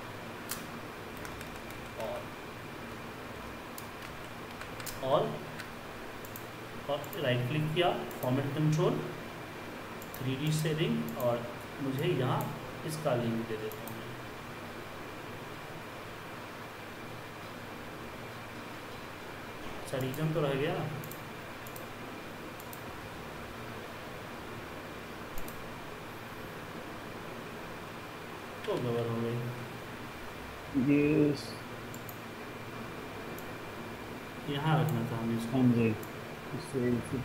ऑल, और राइट क्लिक किया, फॉर्मेट कंट्रोल, 3D शेडिंग, और मुझे यहाँ इसका लिंक दे देता हूँ। अच्छा, रीजन तो रह गया, तो गड़बड़ हो गई। ये यहाँ रखना था हमें इसको। हाँ जी, इससे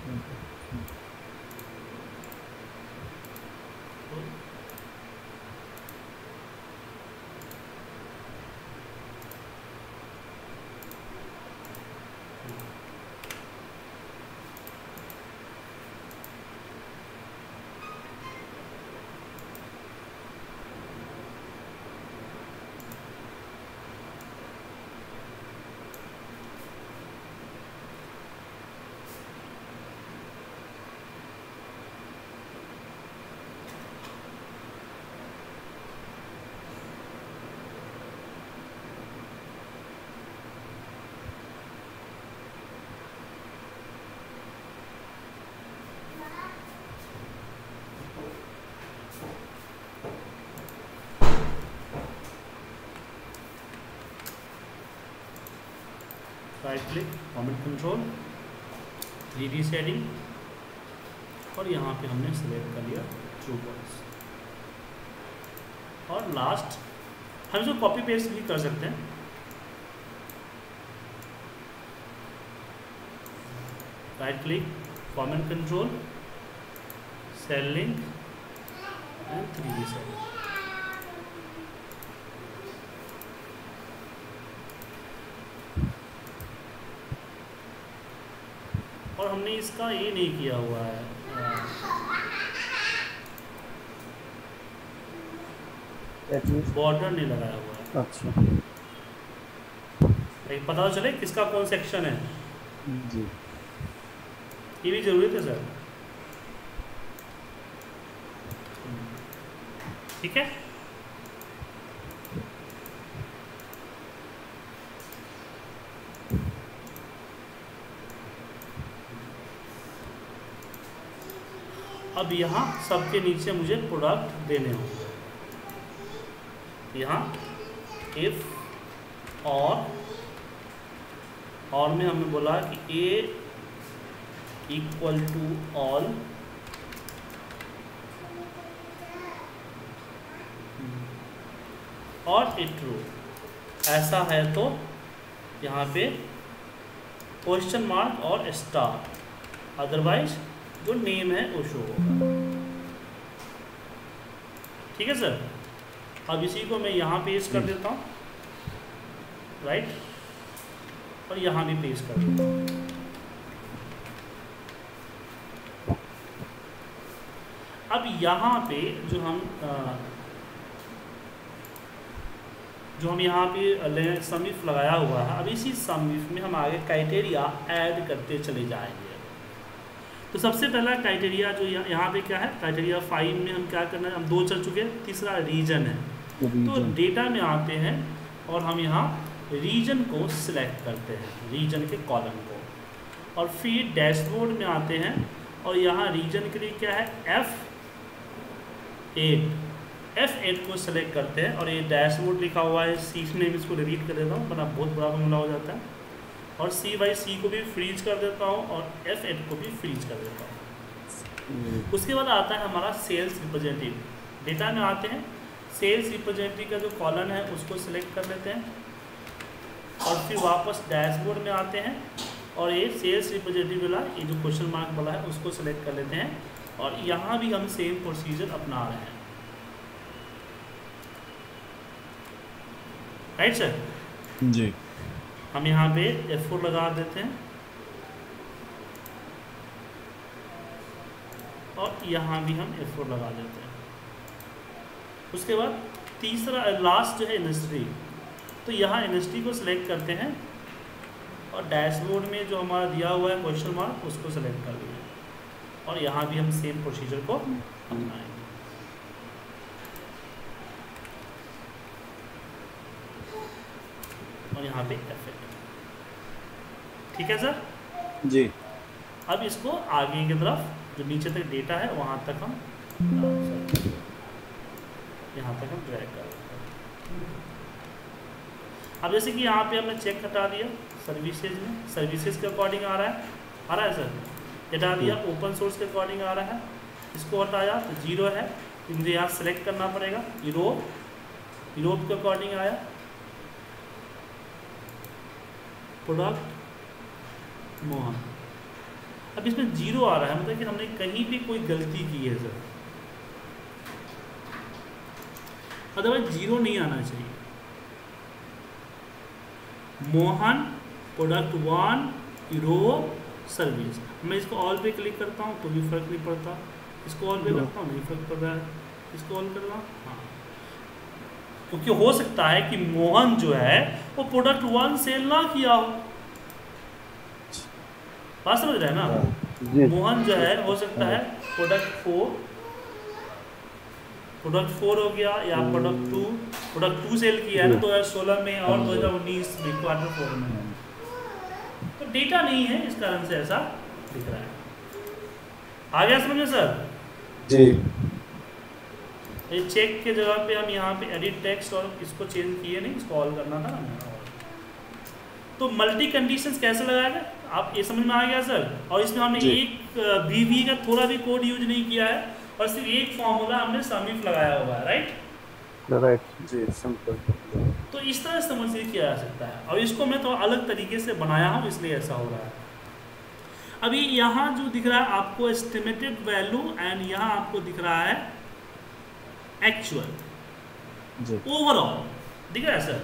right click, format control, 3D shading, और यहाँ पे हमने सेलेक्ट कर लिया ट्रू बॉक्स। और लास्ट हम इसको कॉपी पेस्ट भी कर सकते हैं। Right click, format control, cell link and 3D shading. और हमने इसका ये नहीं किया हुआ है, बॉर्डर नहीं लगाया हुआ है। अच्छा ताकि पता तो चले किसका कौन सेक्शन है, जी, ये भी जरूरी है सर। ठीक है, अब यहाँ सबके नीचे मुझे प्रोडक्ट देने होंगे। यहाँ इफ और में हमने बोला कि ए इक्वल टू ऑल, और ए ट्रू, ऐसा है तो यहाँ पे क्वेश्चन मार्क और स्टार, अदरवाइज जो नेम है वो शो होगा। ठीक है सर, अब इसी को मैं यहाँ पेस्ट कर देता हूँ, राइट, और यहाँ भी पेस्ट कर देता हूँ। अब यहाँ पे जो हम यहाँ पे सम इफ लगाया हुआ है, अब इसी सम इफ में हम आगे क्राइटेरिया ऐड करते चले जाएंगे। तो सबसे पहला क्राइटेरिया जो यहाँ पे क्या है, क्राइटेरिया 5 में हम क्या करना है, हम 2 चल चुके हैं, तीसरा रीजन है। तो डेटा में आते हैं और हम यहाँ रीजन को सिलेक्ट करते हैं, रीजन के कॉलम को, और फिर डैशबोर्ड में आते हैं और यहाँ रीजन के लिए क्या है, F8 को सिलेक्ट करते हैं। और ये डैशबोर्ड लिखा हुआ है, सीखने में इसको डिलीट कर देता हूँ वरना बहुत बड़ा मामला हो जाता है, और C/C को भी फ्रीज कर देता हूँ और F8 को भी फ्रीज कर देता हूँ। उसके बाद आता है हमारा सेल्स रिप्रेजेंटेटिव। डेटा में आते हैं, सेल्स रिप्रेजेंटेटिव का जो कॉलम है उसको सिलेक्ट कर लेते हैं, और फिर वापस डैशबोर्ड में आते हैं और ये सेल्स रिप्रेजेंटेटिव वाला ये जो क्वेश्चन मार्क वाला है उसको सिलेक्ट कर लेते हैं, और यहाँ भी हम सेम प्रोसीजर अपना रहे हैं। राइट सर जी, हम यहाँ पे F4 लगा देते हैं और यहाँ भी हम F4 लगा देते हैं। उसके बाद तीसरा लास्ट जो है इंडस्ट्री, तो यहाँ इंडस्ट्री को सिलेक्ट करते हैं और डैशबोर्ड में जो हमारा दिया हुआ है क्वेश्चन मार्क उसको सिलेक्ट कर लेंगे और यहाँ भी हम सेम प्रोसीजर को अपनाएंगे। और यहाँ पे F8, ठीक है सर जी। अब इसको आगे की तरफ जो नीचे तक डेटा है वहाँ तक हम यहाँ तक हम ड्रैग कर देते हैं। अब जैसे कि यहाँ पे हमने चेक हटा दिया सर्विसेज में, सर्विसेज के अकॉर्डिंग आ रहा है सर, हटा दिया ओपन सोर्स के अकॉर्डिंग आ रहा है, इसको हटाया तो 0 है, तो मुझे यहाँ सेलेक्ट करना पड़ेगा यूरोप के अकॉर्डिंग आया, प्रोडक्ट मोहन। अब इसमें 0 आ रहा है, मतलब कि हमने कहीं भी कोई गलती की है सर, अदरवाइज 0 नहीं आना चाहिए। मोहन प्रोडक्ट 1 यूरोप सर्विस, मैं इसको ऑल पे क्लिक करता हूँ तो भी फर्क नहीं पड़ता, इसको ऑल पे करता हूँ नहीं फर्क पड़ रहा है, इसको ऑल कर रहा हूँ हाँ, क्योंकि हो सकता है कि मोहन जो है वो प्रोडक्ट 1 सेल ना किया हो, बात समझ रहे हैं ना। मोहन जो है हो सकता है प्रोडक्ट 4 हो गया या प्रोडक्ट 2 सेल किया है ना 2016 में और 2019 में क्वार्टर 4 में, तो डेटा नहीं है इस कारण से ऐसा दिख रहा है। आ गया समझ में सर जी। ये चेक के जगह पे हम यहाँ पे एडिट टेक्स्ट और इसको चेंज किए नहीं, इसको ऑल करना था ना। तो मल्टी कंडीशंस कैसे लगाया जाए आप ये समझ में आ गया सर। और इसमें हमने एक VB का थोड़ा भी कोड यूज नहीं किया है और सिर्फ एक फॉर्मूला हमने सम इफ लगाया हुआ है, राइट जी सिंपल। तो इस तरह समझ से किया जा सकता है और इसको मैं थोड़ा अलग तरीके से बनाया हूँ इसलिए ऐसा हो रहा है। अभी यहाँ जो दिख रहा है आपको एस्टिमेटेड वैल्यू एंड यहाँ आपको दिख रहा है एक्चुअल ओवरऑल दिख रहा है सर।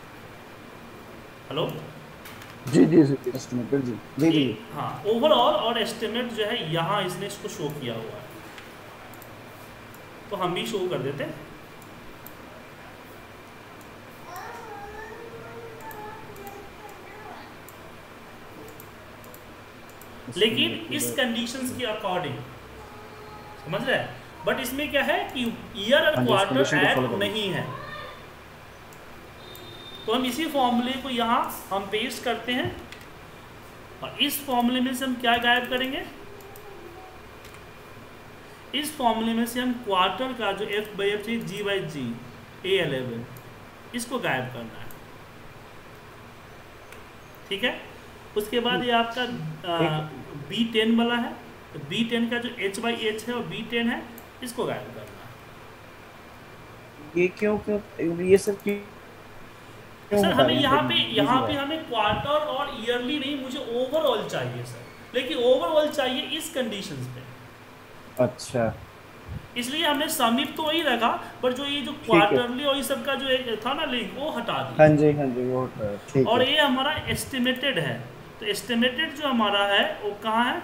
हेलो जी जी एस्टिमेटेड जी जी जी हाँ ओवरऑल और एस्टिमेट जो है यहाँ इसने इसको शो किया हुआ है, तो हम भी शो कर देते हैं। लेकिन इस कंडीशंस के अकॉर्डिंग समझ रहे हैं, बट इसमें क्या है कि ईयर और क्वार्टर ऐड नहीं है, तो हम इसी फॉर्मूले को यहाँ हम पेस्ट करते हैं और इस फॉर्मूले में से हम क्या गायब करेंगे, इस फॉर्मूले में से हम क्वार्टर का जो F/F है G/G A11 इसको गायब करना है, ठीक है। उसके बाद ये आपका B10 वाला है, तो B10 का जो H/H है और B10 है इसको गायब करना है। ये क्यों ये सब क्यों सर हमें यहाँ पे हमें क्वार्टर और ईयरली नहीं, मुझे ओवरऑल चाहिए सर, लेकिन ओवरऑल चाहिए इस कंडीशंस पे। अच्छा इसलिए हमने समीप तो वही रखा, पर जो ये जो क्वार्टरली और ये सब का जो एक था ना लिंक वो हटा दिया। हाँ जी वो ठीक और है। ये हमारा एस्टिमेटेड है, तो एस्टिमेटेड जो हमारा है वो कहाँ है,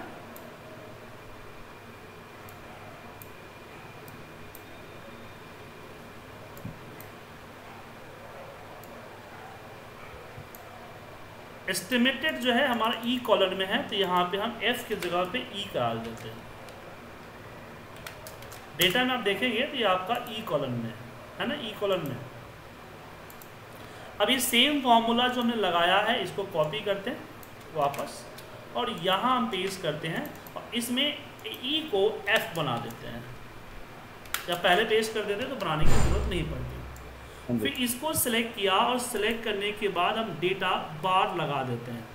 एस्टिमेटेड जो है हमारा ई कॉलम में है, तो यहाँ पे हम F की जगह पे ई डाल देते हैं। डेटा में आप देखेंगे तो ये आपका ई कॉलम में है ना, ई कॉलम में। अब ये सेम फॉर्मूला जो हमने लगाया है इसको कॉपी करते हैं वापस और यहाँ हम पेस्ट करते हैं और इसमें ई को F बना देते हैं, या पहले पेस्ट कर देते तो बनाने की जरूरत नहीं पड़ती। फिर इसको सिलेक्ट किया और सिलेक्ट करने के बाद हम डेटा बार लगा देते हैं,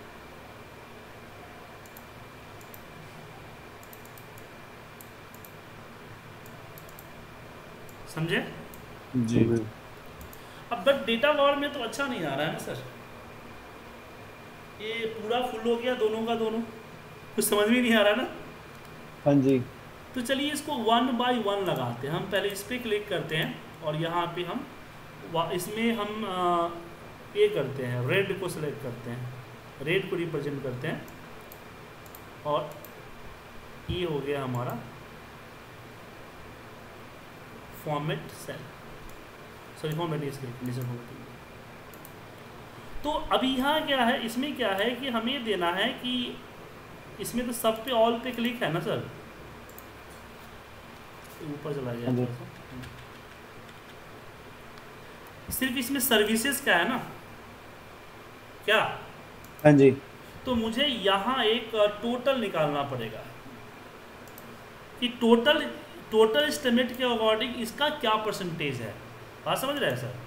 समझे जी। अब बट डेटा बार में तो अच्छा नहीं आ रहा है ना सर, ये पूरा फुल हो गया दोनों का दोनों, कुछ समझ में नहीं आ रहा ना। हाँ जी तो चलिए इसको 1 by 1 लगाते हैं। हम पहले इस पर क्लिक करते हैं और यहाँ पे हम इसमें हम ये करते हैं, रेड को सिलेक्ट करते हैं, रेड को रिप्रेजेंट करते हैं और ये हो गया हमारा फॉर्मेट सेल, सॉरी फॉर्मेट इसके कंडीशन फॉर्मेटिंग। तो अभी यहाँ क्या है, इसमें क्या है कि हमें देना है कि इसमें तो सब पे ऑल पे क्लिक है ना सर, ऊपर चला गया थोड़ा सा। सिर्फ इसमें सर्विसेज का है ना क्या? हाँ जी। तो मुझे यहाँ एक टोटल निकालना पड़ेगा कि टोटल एस्टिमेट के अकॉर्डिंग इसका क्या परसेंटेज है। बात समझ रहे हैं सर?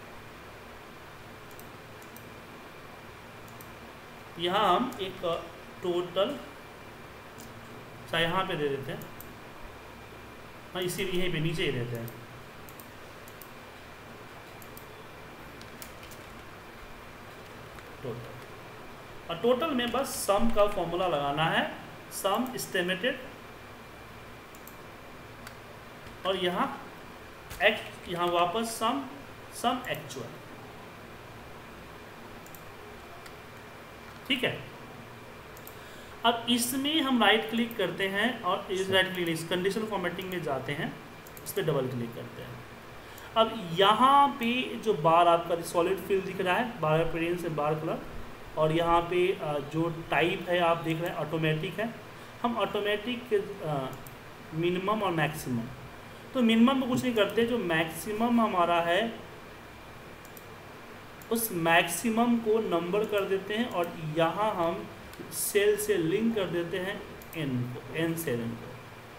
यहाँ हम एक टोटल चाहे यहाँ पे दे देते हैं, हाँ इसी यहीं पे नीचे ही देते हैं। टोटल, और टोटल में बस सम का फॉर्मूला लगाना है, सम एस्टिमेटेड, और यहाँ यहाँ वापस सम एक्चुअल। ठीक है। अब इसमें हम राइट क्लिक करते हैं और इस राइट क्लिक इस कंडीशन फॉर्मेटिंग में जाते हैं, इस पर डबल क्लिक करते हैं। अब यहाँ पे जो बार आपका सॉलिड फिल दिख रहा है, बार पेन से बार कलर, और यहाँ पे जो टाइप है आप देख रहे हैं ऑटोमेटिक है। हम ऑटोमेटिक मिनिमम और मैक्सिमम, तो मिनिमम में कुछ नहीं करते, जो मैक्सिमम हमारा है उस मैक्सिमम को नंबर कर देते हैं, और यहाँ हम सेल से लिंक कर देते हैं एन को, N7 को।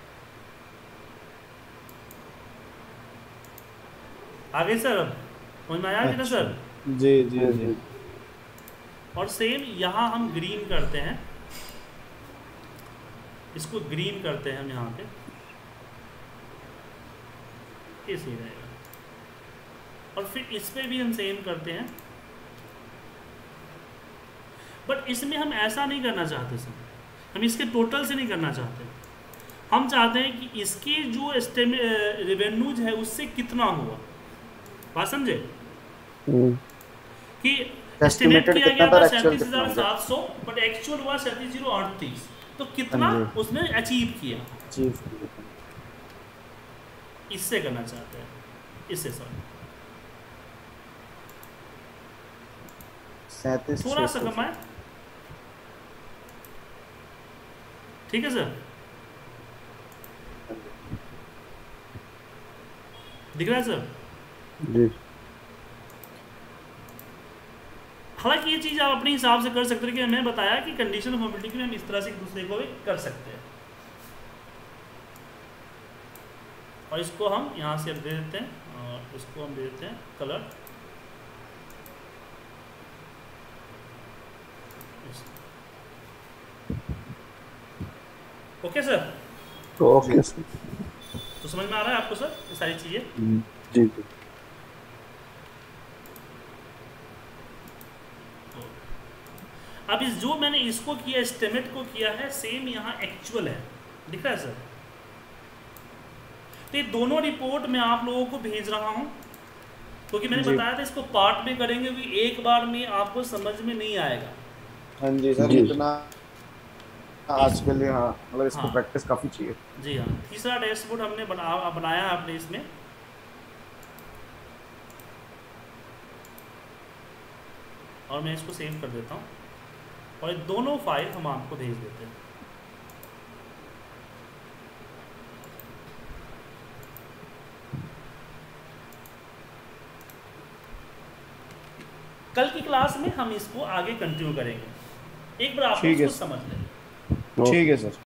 आगे सर समझ में आया कि ना सर? जी जी जी। और सेम यहाँ हम ग्रीन करते हैं, इसको ग्रीन करते हैं हम यहाँ पे, ऐसे ही रहेगा। और फिर इस पे भी हम सेम करते हैं, बट इसमें हम ऐसा नहीं करना चाहते सर, हम इसके टोटल से नहीं करना चाहते। हम चाहते हैं कि इसके जो रेवेन्यूज है उससे कितना हुआ। बात समझे कि एस्टिमेट किया गया था 37,700, बट एक्चुअल हुआ 37,038, तो कितना उसने अचीव किया, इससे करना चाहते हैं, इससे सॉरी थोड़ा सा कम है। ठीक है सर, दिख रहा है सर? जी। हालांकि ये चीज़ आप अपने हिसाब से कर सकते हैं, कि मैंने बताया कि कंडीशन फॉर्मेटिंग में हम इस तरह से एक दूसरे को भी कर सकते हैं। और इसको हम यहाँ से दे देते हैं, और इसको हम दे देते हैं colour. Okay sir? Okay sir. तो समझ में आ रहा है आपको सर ये सारी चीज़ें? जी जी। अब इस जो मैंने इसको किया, एस्टिमेट को किया है, सेम यहाँ एक्चुअल है, दिख रहा है सर? तो ये दोनों रिपोर्ट मैं आप लोगों को भेज रहा हूँ, क्योंकि मैंने बताया था इसको पार्ट में करेंगे, क्योंकि एक बार में आपको समझ में नहीं आएगा। हाँ जी सर, इतना आज के लिए हाँ, मतलब इसको प्रैक्टिस काफ़ी चाहिए। जी हाँ। तीसरा डैशबोर्ड हमने बनाया है आपने इसमें, और मैं इसको सेव कर देता हूँ, और ये दोनों फाइल हम आपको भेज देते हैं। कल की क्लास में हम इसको आगे कंटिन्यू करेंगे, एक बार आप इसको समझ लें। ठीक है सर।